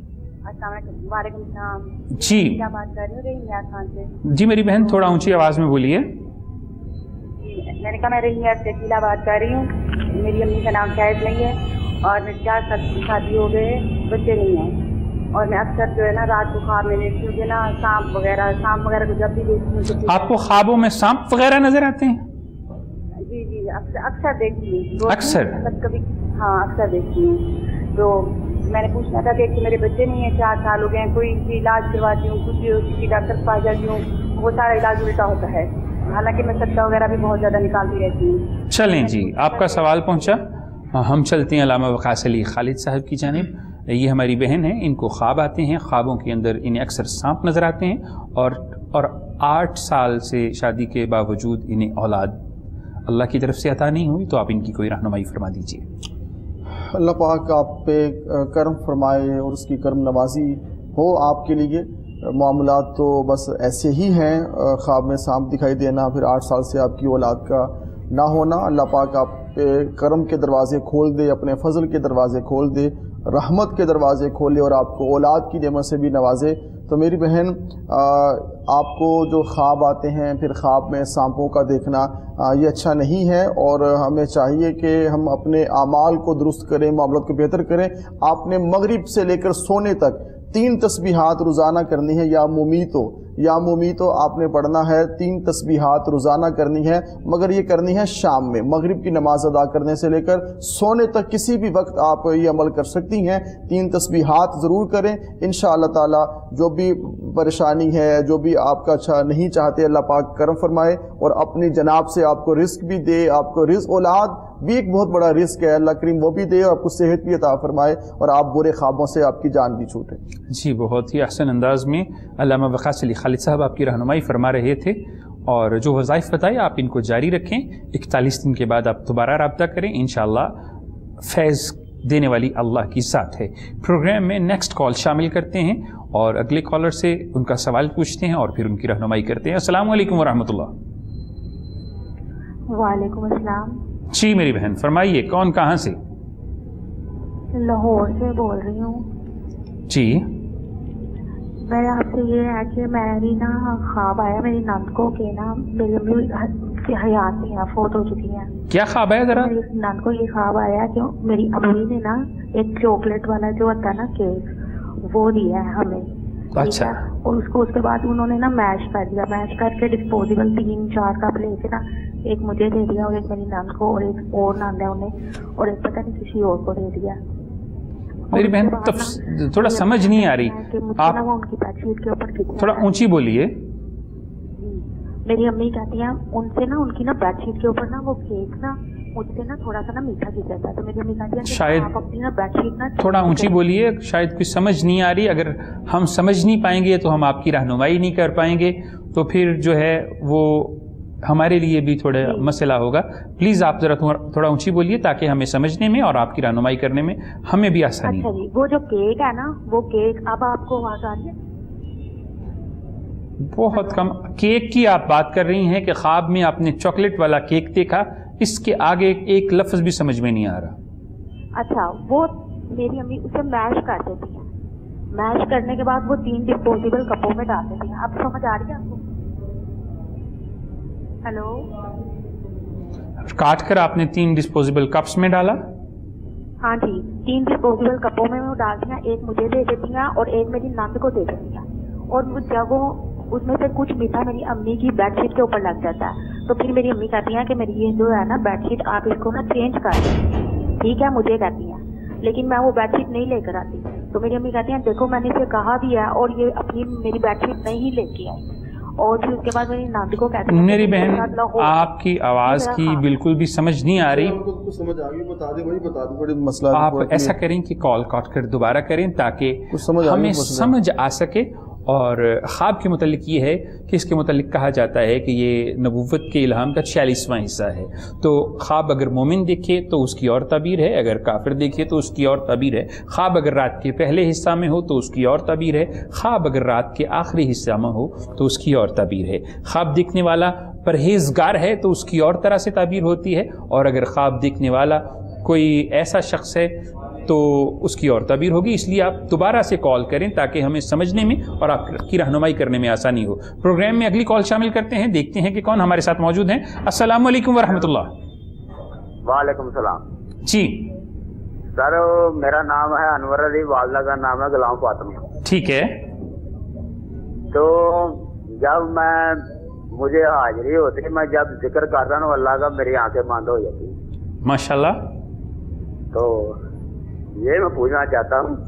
जी, क्या बात कर रही हो? रहीम खान से। जी मेरी बहन, थोड़ा ऊंची आवाज़ में बोलिए। मैंने कहा मैं रहीम से अकीला बात कर रही हूँ। मेरी अम्मी का नाम शायद नहीं है और मेरे 4 साल की शादी हो गए, बच्चे नहीं हैं, और मैं अक्सर जो है ना रात को ख्वाब में देखती हूँ ना सांप वगैरह को जब भी देखती हूँ। आपको ख्वाबों में सांप वगैरह नजर आते हैं? जी जी, अक्सर देखती हूँ। अक्सर? कभी हाँ, अक्सर देखती हूँ। तो मैंने पूछना था कि मेरे बच्चे नहीं है, 4 साल हो गए हैं, कोई इलाज करवाती हूँ, कुछ किसी डॉक्टर के पास जाती हूँ, वो सारा इलाज उल्टा होता है। हालांकि मैं सट्टा वगैरह भी बहुत ज़्यादा निकालती रहती हूँ। चलें जी, आपका सवाल पहुंचा। हम चलते हैं अल्लामा वक़ास अली खालिद साहब की जानिब। ये हमारी बहन है, इनको ख्वाब आते हैं, ख्वाबों के अंदर इन्हें अक्सर सांप नज़र आते हैं और 8 साल से शादी के बावजूद इन्हें औलाद अल्लाह की तरफ से अता नहीं हुई। तो आप इनकी कोई रहनुमाई फरमा दीजिए। अल्लाह पाक आप पे करम फरमाए और उसकी करम नवाजी हो आपके लिए। मामलात तो बस ऐसे ही हैं, ख्वाब में सांप दिखाई देना, फिर 8 साल से आपकी औलाद का ना होना। अल्लाह पाक आप पे करम के दरवाज़े खोल दे, अपने फजल के दरवाज़े खोल दे, रहमत के दरवाज़े खोले और आपको औलाद की नेमत से भी नवाजे। तो मेरी बहन, आपको जो ख्वाब आते हैं फिर ख्वाब में सांपों का देखना, ये अच्छा नहीं है और हमें चाहिए कि हम अपने आमाल को दुरुस्त करें, मामलों को बेहतर करें। आपने मगरिब से लेकर सोने तक 3 तस्बीहात रोज़ाना करनी है। या मुमीतो आपने पढ़ना है, 3 तस्बीहात रोज़ाना करनी है, मगर ये करनी है शाम में, मगरिब की नमाज अदा करने से लेकर सोने तक किसी भी वक्त आप ये अमल कर सकती हैं। 3 तस्बीहात ज़रूर करें। इंशाअल्लाह ताला जो भी परेशानी है, जो भी आपका अच्छा नहीं चाहते, अल्लाह पाक करम फरमाए और अपनी जनाब से आपको रिस्क भी दे। आपको रिस्क, औलाद भी एक बहुत बड़ा रिस्क है, अल्लाह करीम वो भी दे और आपको सेहत भी अता फरमाए और आप बुरे ख्वाबों से आपकी जान भी छूटे। जी, बहुत ही अहसन अंदाज में अल्लामा वक़ास अली खालिद साहब आपकी रहनुमाई फरमा रहे थे और जो वज़ाइफ बताए आप इनको जारी रखें। 41 दिन के बाद आप दोबारा रब्ता करें, इंशाअल्लाह फैज़ देने वाली अल्लाह की ज़ात है। प्रोग्राम में नेक्स्ट कॉल शामिल करते हैं और अगले कॉलर से उनका सवाल पूछते हैं और फिर उनकी रहनुमाई करते हैं। अस्सलाम वालेकुम वरहमतुल्लाह। वालेकुम अस्सलाम। जी मेरी बहन, फरमाइए कौन कहाँ से? लाहौर से बोल रही हूँ। जी, मेरा आपसे ये है कि मेरी ना ख्वाब आया, मेरी नंद को के ना मेरी अम्मी हयात नहीं है, फोत हो चुकी है। क्या ख्वाब आया जरा? मेरी नंद को ये ख्वाब आया कि मेरी अम्मी ने ना एक चॉकलेट वाला जो होता है ना केक, वो दिया है हमें। अच्छा। और उसके बाद उन्होंने ना मैश कर दिया, मैश करके डिस्पोजेबल 3-4 कप लेके ना एक मुझे दे दिया और एक मेरी नंद को और एक और नंद है उन्हें और एक पता नहीं किसी और को दे दिया। मेरी बहन तब थोड़ा समझ नहीं आ रही, आप उनकी बेडशीट के ऊपर थोड़ा ऊंची बोलिए। मेरी अम्मी कहती हैं उनसे ना उनकी ना बेडशीट के ऊपर ना वो केक ना मुझसे ना थोड़ा सा ना मीठा गिर जाता है। तो मेरी अम्मी कहती है शायद आप अपनी ना बेडशीट ना थोड़ा ऊंची बोलिए, शायद कुछ समझ नहीं आ रही। अगर हम समझ नहीं पाएंगे तो हम आपकी रहनुमाई नहीं कर पाएंगे, तो फिर जो है वो हमारे लिए भी थोड़ा मसला होगा। प्लीज़ आप ज़रा थोड़ा ऊंची बोलिए ताकि हमें समझने में और आपकी रहनुमाई करने में हमें भी आसानी हो। अच्छा जी, वो जो केक है ना, वो केक अब आपको आवाज़ आ रही है? बहुत कम। केक की आप बात कर रही हैं कि ख्वाब में आपने चॉकलेट वाला केक देखा, इसके आगे एक लफ्ज़ भी समझ में नहीं आ रहा। अच्छा, वो मेरी अम्मी उसे मैश कर देती है, मैश करने के बाद वो 3 डिस्पोजेबल कपों में डाल देती है। आप समझ आ रही है आपको? हेलो, काट कर आपने 3 डिस्पोजेबल कप्स में डाला? हाँ जी, 3 डिस्पोजेबल कपों में वो डालती हैं, एक मुझे दे देती हैं और एक मेरी नंद को दे देती हैं। और जब वो उसमें से कुछ मीठा मेरी अम्मी की बेडशीट के ऊपर लग जाता है, तो फिर मेरी अम्मी कहती हैं कि मेरी ये जो है ना बेडशीट आप इसको ना चेंज कर दें। ठीक है, मुझे कहती हैं, लेकिन मैं वो बेडशीट नहीं लेकर आती। तो मेरी अम्मी कहती हैं देखो मैंने इसे कहा भी है और ये अपनी मेरी बेडशीट नहीं लेके आई। और फिर उसके बाद मेरी नानी को कहती है मेरी बहन आपकी आवाज़ की बिल्कुल भी समझ नहीं आ रही। समझ आ गई, बता दे वही बता दे, बड़ी मसला। आप ऐसा करें कि कॉल काट कर दोबारा करें ताकि हमें समझ आ सके। और ख्वाब के मुतल्लिक ये है कि इसके मुतल्लिक कहा जाता है कि ये नबूवत के इल्हाम का 46वां हिस्सा है। तो ख्वाब अगर मोमिन देखे तो उसकी और ताबीर है, अगर काफिर देखे तो उसकी और ताबीर है। ख्वाब अगर रात के पहले हिस्सा में हो तो उसकी और ताबीर है, ख्वाब अगर रात के आखिरी हिस्सा में हो तो उसकी और ताबीर है। ख्वाब देखने वाला परहेजगार है तो उसकी और तरह से ताबीर होती है, और अगर ख्वाब देखने वाला कोई ऐसा शख्स है तो उसकी और ताबीर होगी। इसलिए आप दोबारा से कॉल करें ताकि हमें समझने में और आपकी रहनुमाई करने में आसानी हो। प्रोग्राम में अगली कॉल शामिल करते हैं, देखते हैं कि कौन हमारे साथ मौजूद हैं। अस्सलाम वालेकुम वरहमतुल्लाह। वालेकुम सलाम जी सर, मेरा नाम है अनवर अली, वालदा का नाम है गुलाम फातिमा। ठीक है। तो जब मुझे हाजिरी होती है, मैं जब जिक्र कर रहा हूँ अल्लाह का, मेरी आंखें बंद हो जाती है माशाल्लाह। तो ये मैं पूछना चाहता हूँ,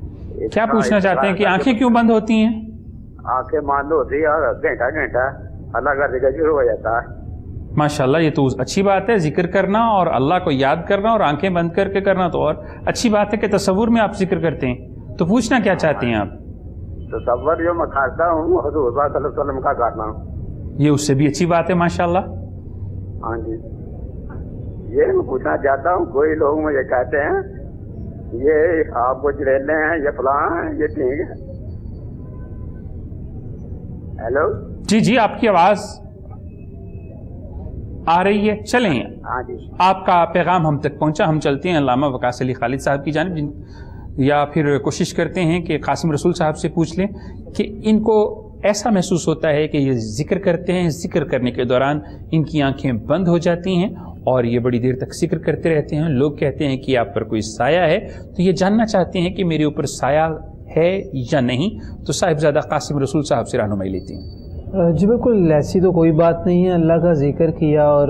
क्या पूछना चाहते हैं कि आंखें क्यों बंद होती हैं? आंखें बंद होती है घंटा घंटा, अल्लाह का जिक्र शुरू हो जाता है। माशाल्लाह, ये तो अच्छी बात है। जिक्र करना और अल्लाह को याद करना और आंखें बंद करके करना तो और अच्छी बात है कि तसव्वुर में आप जिक्र करते हैं। तो पूछना क्या चाहते हैं आप? तसव्वुर जो मैं करता हूँ हुजूर सल्लल्लाहु अलैहि वसल्लम का करना हूँ। ये उससे भी अच्छी बात है माशाल्लाह। हाँ जी, ये मैं पूछना चाहता हूँ, कोई लोग मुझे कहते हैं ये आप कुछ रहने हैं, ये फलां हैं, ये ठीक है। हेलो जी जी, आपकी आवाज आ रही है। चलें, हाँ जी, आपका पैगाम हम तक पहुंचा। हम चलते हैं अल्लामा वकास अली खालिद साहब की जानिब, या फिर कोशिश करते हैं कि कासिम रसूल साहब से पूछ लें कि इनको ऐसा महसूस होता है कि ये जिक्र करते हैं, जिक्र करने के दौरान इनकी आंखें बंद हो जाती हैं और ये बड़ी देर तक जिक्र करते रहते हैं। लोग कहते हैं कि आप पर कोई साया है, तो ये जानना चाहते हैं कि मेरे ऊपर साया है या नहीं। तो साहिबजादा कासिम रसूल साहब से रहनुमाई लेते हैं। जी बिल्कुल, ऐसी तो कोई बात नहीं है। अल्लाह का जिक्र किया और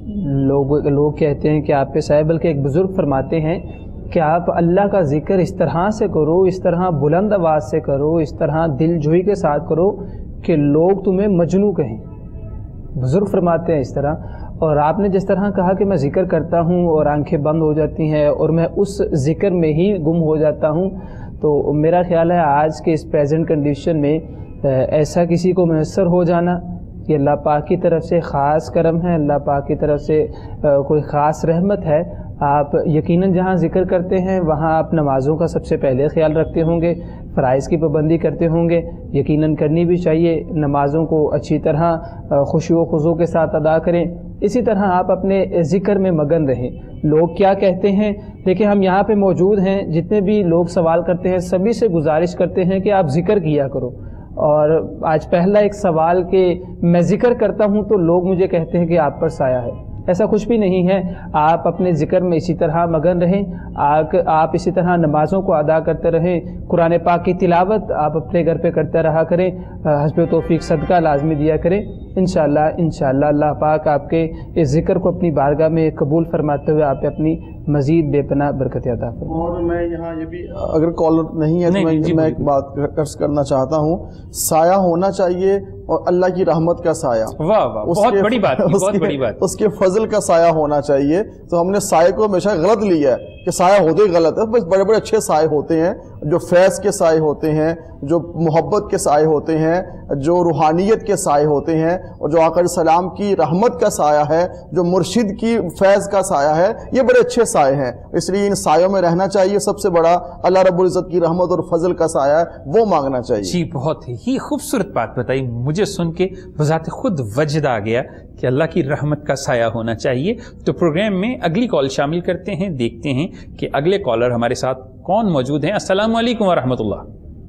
लोग कहते हैं कि आप पे साया, बल्कि एक बुज़ुर्ग फरमाते हैं कि आप अल्लाह का जिक्र इस तरह से करो, इस तरह बुलंद आवाज़ से करो, इस तरह दिलजोई के साथ करो कि लोग तुम्हें मजनू कहें। बुज़ुर्ग फरमाते हैं इस तरह। और आपने जिस तरह कहा कि मैं ज़िक्र करता हूँ और आंखें बंद हो जाती हैं और मैं उस ज़िक्र में ही गुम हो जाता हूँ, तो मेरा ख़्याल है आज के इस प्रेजेंट कंडीशन में ऐसा किसी को मैसर हो जाना ये अल्लाह पाक की तरफ से ख़ास करम है, अल्लाह पाक की तरफ से कोई ख़ास रहमत है। आप यकीनन जहाँ ज़िक्र करते हैं वहाँ आप नमाज़ों का सबसे पहले ख्याल रखते होंगे, फ़राइज़ की पाबंदी करते होंगे, यकीनन करनी भी चाहिए। नमाज़ों को अच्छी तरह खुशू व खुज़ू के साथ अदा करें। इसी तरह आप अपने ज़िक्र में मगन रहें। लोग क्या कहते हैं, देखिए हम यहाँ पे मौजूद हैं, जितने भी लोग सवाल करते हैं सभी से गुजारिश करते हैं कि आप ज़िक्र किया करो। और आज पहला एक सवाल कि मैं ज़िक्र करता हूँ तो लोग मुझे कहते हैं कि आप पर साया है। ऐसा कुछ भी नहीं है। आप अपने ज़िक्र में इसी तरह मगन रहें। आप इसी तरह नमाज़ों को अदा करते रहें। कुरान पाक की तिलावत आप अपने घर पे करते रहा करें। हस्ब तौफीक सदका लाजमी दिया करें। इंशाअल्लाह अल्लाह पाक आपके इस ज़िक्र को अपनी बारगाह में कबूल फरमाते हुए आप अपनी मज़ीद बेपनाह बरकत अता फरमाएं। और मैं यहाँ ये भी, अगर कॉलर नहीं है तो मैं एक बात अर्ज करना चाहता हूँ। साया होना चाहिए और अल्लाह की रहमत का साया। वाह वाह, बहुत बड़ी बात, बहुत बड़ी बात। उसके फजल का साया होना चाहिए। तो हमने साये को हमेशा गलत लिया है कि साया होते ही गलत है। बस बड़े बड़े अच्छे साये होते हैं, जो फैज़ के साये होते हैं, जो मोहब्बत के साये होते हैं, जो रूहानियत के साये होते हैं, और जो आका सलाम की रहमत का साया है, जो मुर्शिद की फैज़ का साया है। ये बड़े अच्छे साये हैं, इसलिए इन सायों में रहना चाहिए। सबसे बड़ा अल्लाह रब्बुल इज़्ज़त की रहमत और फजल का साया है, वो मांगना चाहिए। जी, बहुत ही खूबसूरत बात बताई। मुझे सुन के बज़ात खुद वजद आ गया कि अल्लाह की रहमत का साया होना चाहिए। तो प्रोग्राम में अगली कॉल शामिल करते हैं, देखते हैं कि अगले कॉलर हमारे साथ कौन मौजूद हैं। अस्सलाम वालेकुम व रहमतुल्लाह।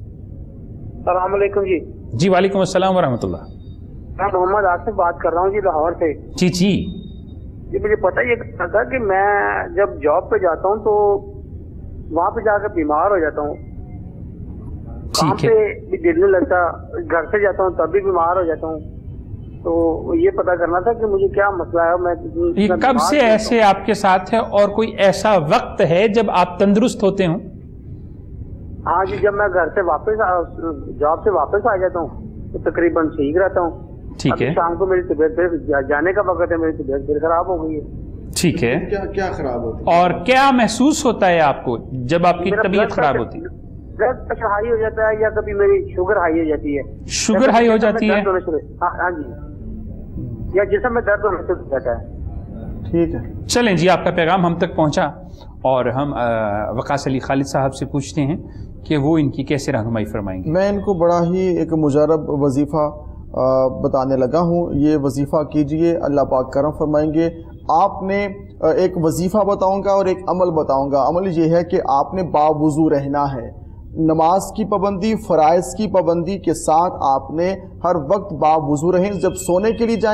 अस्सलाम वालेकुम जी। जी वालेकुम अस्सलाम व रहमतुल्लाह। मैं मोहम्मद आसिफ बात कर रहा हूँ जी, लाहौर से। जी जी जी, मुझे पता ये था कि मैं जब जॉब पे जाता हूँ तो वहाँ पे जाकर बीमार हो जाता हूँ। काम पे भी दिल नहीं लगता, घर से जाता हूँ तब भी बीमार हो जाता हूँ। तो ये पता करना था कि मुझे क्या मसला है। मैं ये कब से ऐसे आपके साथ है और कोई ऐसा वक्त है जब आप तंदुरुस्त होते हो? हाँ जी, जब मैं घर से वापस जॉब से वापस आ जाता हूँ तो तकरीबन ठीक रहता हूँ। ठीक है। शाम को मेरी तबीयत फिर जाने का वक्त है, मेरी तबीयत फिर खराब हो गई है। ठीक है। क्या खराब होती है और क्या महसूस होता है आपको जब आपकी तबीयत खराब होती है? ब्लड प्रेशर हाई हो जाता है या कभी मेरी शुगर हाई हो जाती है। शुगर हाई हो जाती है? हाँ जी, या जिसम में दर्द होने शुरू हो जाता है। ठीक है, चलें जी, आपका पैगाम हम तक पहुंचा और हम वकास अली खालिद साहब से पूछते हैं कि वो इनकी कैसे रहनुमाई फरमाएंगे। मैं इनको बड़ा ही एक मुजारब वजीफ़ा बताने लगा हूँ। ये वजीफ़ा कीजिए, अल्लाह पाक करम फरमाएंगे। आपने एक वजीफ़ा बताऊँगा और एक अमल बताऊँगा। अमल ये है कि आपने बावुज़ू रहना है। नमाज की पाबंदी, फ़राइज़ की पाबंदी के साथ आपने हर वक्त बावुज़ू रहें। जब सोने के लिए जाएं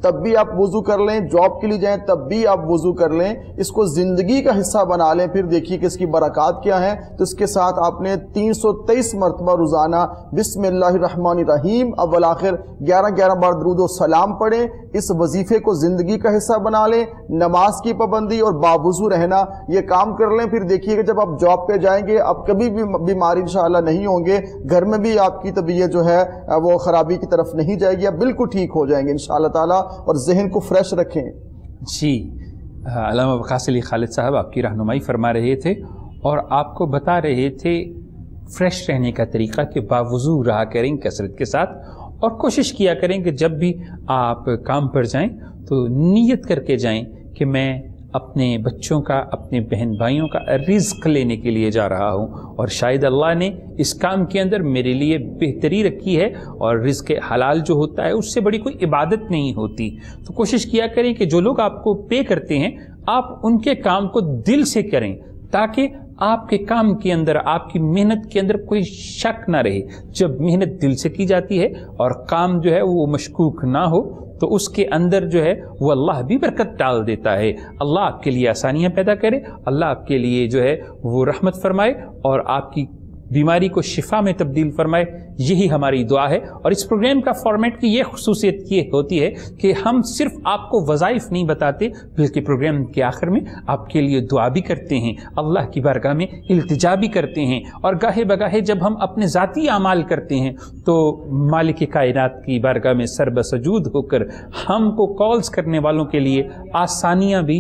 تب بھی آپ وضو کر لیں، جاب کے لیے جائیں تب بھی آپ وضو کر لیں، اس کو زندگی کا حصہ بنا لیں، پھر دیکھیے کہ اس کی برکات کیا ہیں۔ تو اس کے ساتھ آپ نے 323 مرتبہ روزانہ بسم اللہ الرحمن الرحیم اول آخر 11 بار درود و سلام پڑھیں، اس وظیفے کو زندگی کا حصہ بنا لیں، نماز کی پابندی اور باوضو رہنا یہ کام کر لیں، پھر دیکھیے کہ جب آپ جاب پہ جائیں گے اب کبھی بھی بیماری انشاءاللہ نہیں ہوں گے، گھر میں بھی آپ کی طبیعت جو ہے وہ خرابی کی طرف نہیں جائے گی، آپ بالکل ٹھیک ہو جائیں گے انشاءاللہ تعالیٰ، اور ذہن کو فریش رکھیں۔ جی علامہ وقاص علی خالد صاحب آپ کی رہنمائی فرما رہے تھے اور آپ کو بتا رہے تھے فریش رہنے کا طریقہ کہ باوضو رہا کریں کثرت کے ساتھ، اور کوشش کیا کریں کہ جب بھی آپ کام پر جائیں تو نیت کر کے جائیں کہ میں اپنے بچوں کا، اپنے بہن بھائیوں کا رزق لینے کے لیے جا رہا ہوں، اور شاید اللہ نے اس کام کے اندر میرے لیے بہتری رکھی ہے، اور رزق حلال جو ہوتا ہے اس سے بڑی کوئی عبادت نہیں ہوتی۔ تو کوشش کیا کریں کہ جو لوگ آپ کو پے کرتے ہیں آپ ان کے کام کو دل سے کریں، تاکہ آپ کے کام کے اندر، آپ کی محنت کے اندر کوئی شک نہ رہے۔ جب محنت دل سے کی جاتی ہے اور کام جو ہے وہ مشکوک نہ ہو تو اس کے اندر جو ہے وہ اللہ بھی برکت ڈال دیتا ہے۔ اللہ آپ کے لیے آسانیاں پیدا کرے، اللہ آپ کے لیے جو ہے وہ رحمت فرمائے اور آپ کی بیماری کو شفا میں تبدیل فرمائے، یہی ہماری دعا ہے۔ اور اس پروگرام کا فارمیٹ کی یہ خصوصیت یہ ہوتی ہے کہ ہم صرف آپ کو وظائف نہیں بتاتے بلکہ پروگرام کے آخر میں آپ کے لیے دعا بھی کرتے ہیں، اللہ کی بارگاہ میں التجا بھی کرتے ہیں، اور گاہے بگاہے جب ہم اپنے ذاتی اعمال کرتے ہیں تو مالک کائنات کی بارگاہ میں سر بسجود ہو کر ہم کو کالز کرنے والوں کے لیے آسانیاں بھی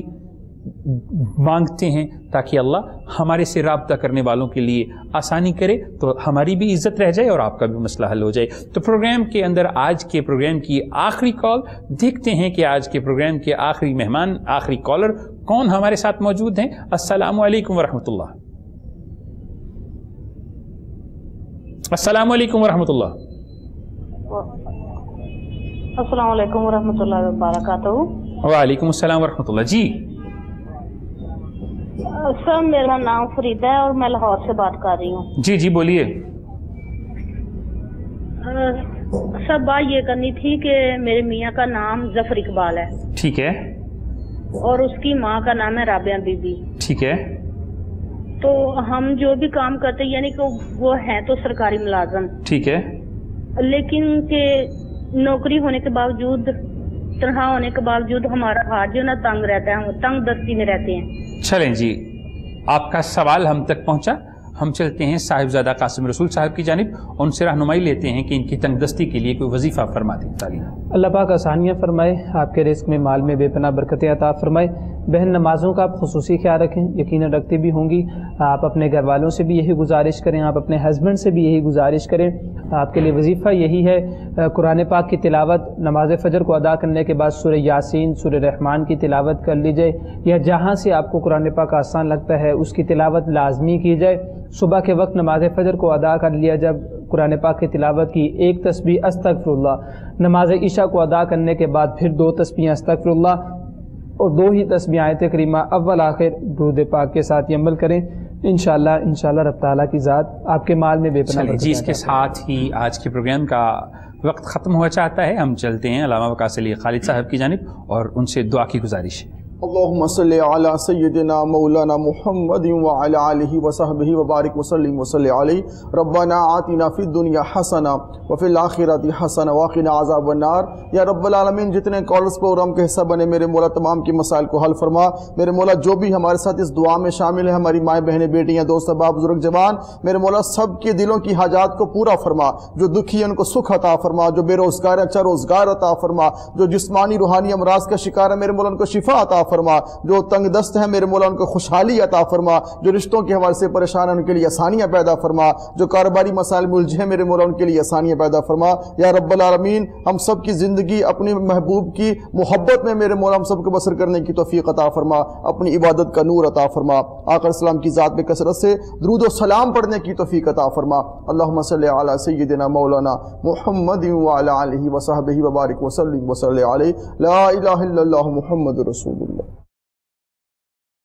مانگتے ہیں، تاکہ اللہ ہمارے سے رابطہ کرنے والوں کے لیے آسانی کرے، تو ہماری بھی عزت رہ جائے اور آپ کا بھی مسئلہ حل ہو جائے۔ تو پروگرام کے اندر آج کے پروگرام کی آخری کال دیکھتے ہیں کہ آج کے پروگرام کے آخری مہمان، آخری کالر کون ہمارے ساتھ موجود ہیں۔ السلام علیکم ورحمۃ اللہ۔ السلام علیکم ورحمۃ اللہ۔ السلام علیکم ورحمۃ اللہ وبرکاتہ۔ وعلیکم السلام ورحمۃ اللہ۔ جی سر میرا نام فریدہ ہے اور میں لاہور سے بات کر رہی ہوں۔ جی جی بولیے۔ سر بات یہ کرنی تھی کہ میرے میاں کا نام ظفر اقبال ہے۔ ٹھیک ہے۔ اور اس کی ماں کا نام ہے رابعہ بی بی۔ ٹھیک ہے۔ تو ہم جو بھی کام کرتے یعنی کہ وہ ہیں تو سرکاری ملازم۔ ٹھیک ہے۔ لیکن کہ نوکری ہونے کے باوجود، تنہا ہونے کے باوجود ہمارا ہاتھ جو نا تنگ رہتا ہے، ہم تنگ دستی میں رہتے ہیں۔ چلیں جی، آپ کا سوال ہم تک پہنچا، ہم چلتے ہیں صاحبزادہ قاسم رسول صاحب کی جانب، ان سے رہنمائی لیتے ہیں کہ ان کی تنگ دستی کے لیے کوئی وظیفہ فرما دیں۔ تعلیم اللہ پاک آسانیاں فرمائے، آپ کے رزق میں مال میں بے پناہ برکتیں عطا فرمائے۔ بہن نمازوں کا آپ خصوصی خیال رکھیں، یقیناً رکھتے بھی ہوں گی۔ آپ اپنے گھر والوں سے بھی یہی گزارش کریں، آپ اپنے ہسبینڈ سے بھی یہی گزارش کریں۔ آپ کے لیے وظیفہ یہی ہے، قرآن پاک کی تلاوت نماز فجر کو ادا کرنے کے بعد سورہ یاسین، سورہ رحمان کی تلاوت کر لیجئے، یا جہاں سے آپ کو قرآن پاک آسان لگتا ہے اس کی تلاوت لازمی کی جائے۔ صبح کے وقت نماز فجر کو ادا کر لیا جب قرآن پاک کی تلاوت کی، ایک تسبیح استغفر اللہ، نماز عشاء کو ادا کرنے کے بعد پھر 2 تسبیح استغفر اللہ اور 2 ہی تسبیح آیت کریمہ اول آخر درود پاک کے ساتھ یہ عمل کریں، انشاءاللہ رب تعالیٰ کی ذات آپ کے مال میں بے پناہ برکت۔ جی اس کے ساتھ ہی آج کے پروگرام کا وقت ختم ہوا چاہتا ہے، ہم چلتے ہیں علامہ وقاص علی خالد صاحب کی جانب اور ان سے دعا کی گزارش ہے۔ اللہم صلی علی سیدنا مولانا محمد وعلی آلہ وصحبہ وبارک وسلم وصلی علیہ ربنا آتنا فی الدنیا حسنہ وفی الآخرۃ حسنہ وقنا عذاب النار۔ یا رب العالمین جتنے کالرز پروگرام کے حصہ بنے میرے مولا تمام کی مسائل کو حل فرما۔ میرے مولا جو بھی ہمارے ساتھ اس دعا میں شامل ہے، ہماری مائیں بہنیں بیٹیاں دوست احباب بزرگ جوان، میرے مولا سب کے دلوں کی حاجات کو پورا فرما، جو دکھی ہیں ان کو سکھ عطا فرما، جو بے روزگار ہیں اچھا روزگار عطا فرما، جو جسمانی روحانی امراض کا شکار ہے میرے مولا ان کو شفا عطا فرما، جو تنگ دست ہیں میرے مولا ان کو خوشحالی عطا فرما، جو رشتوں کے حوالے سے پریشان ہیں ان کے لیے آسانیاں پیدا فرما، جو کاروباری مسائل میں الجھے ہیں میرے مولا ان کے لیے آسانیاں پیدا فرما۔ یا رب العالمین ہم سب کی زندگی اپنی محبوب کی محبت میں میرے مولا ہم سب کو بسر کرنے کی توفیق عطا فرما، اپنی عبادت کا نور عطا فرما، آقا السلام کی ذات میں کثرت سے درود و سلام پڑھنے کی توفیق عطا فرما۔ اللہم صلی علی سیدنا مولانا محمد وعلی آلہ وصحبہ وبارک وسلم وصلی علیہ لا الہ الا اللہ محمد رسول اللہ۔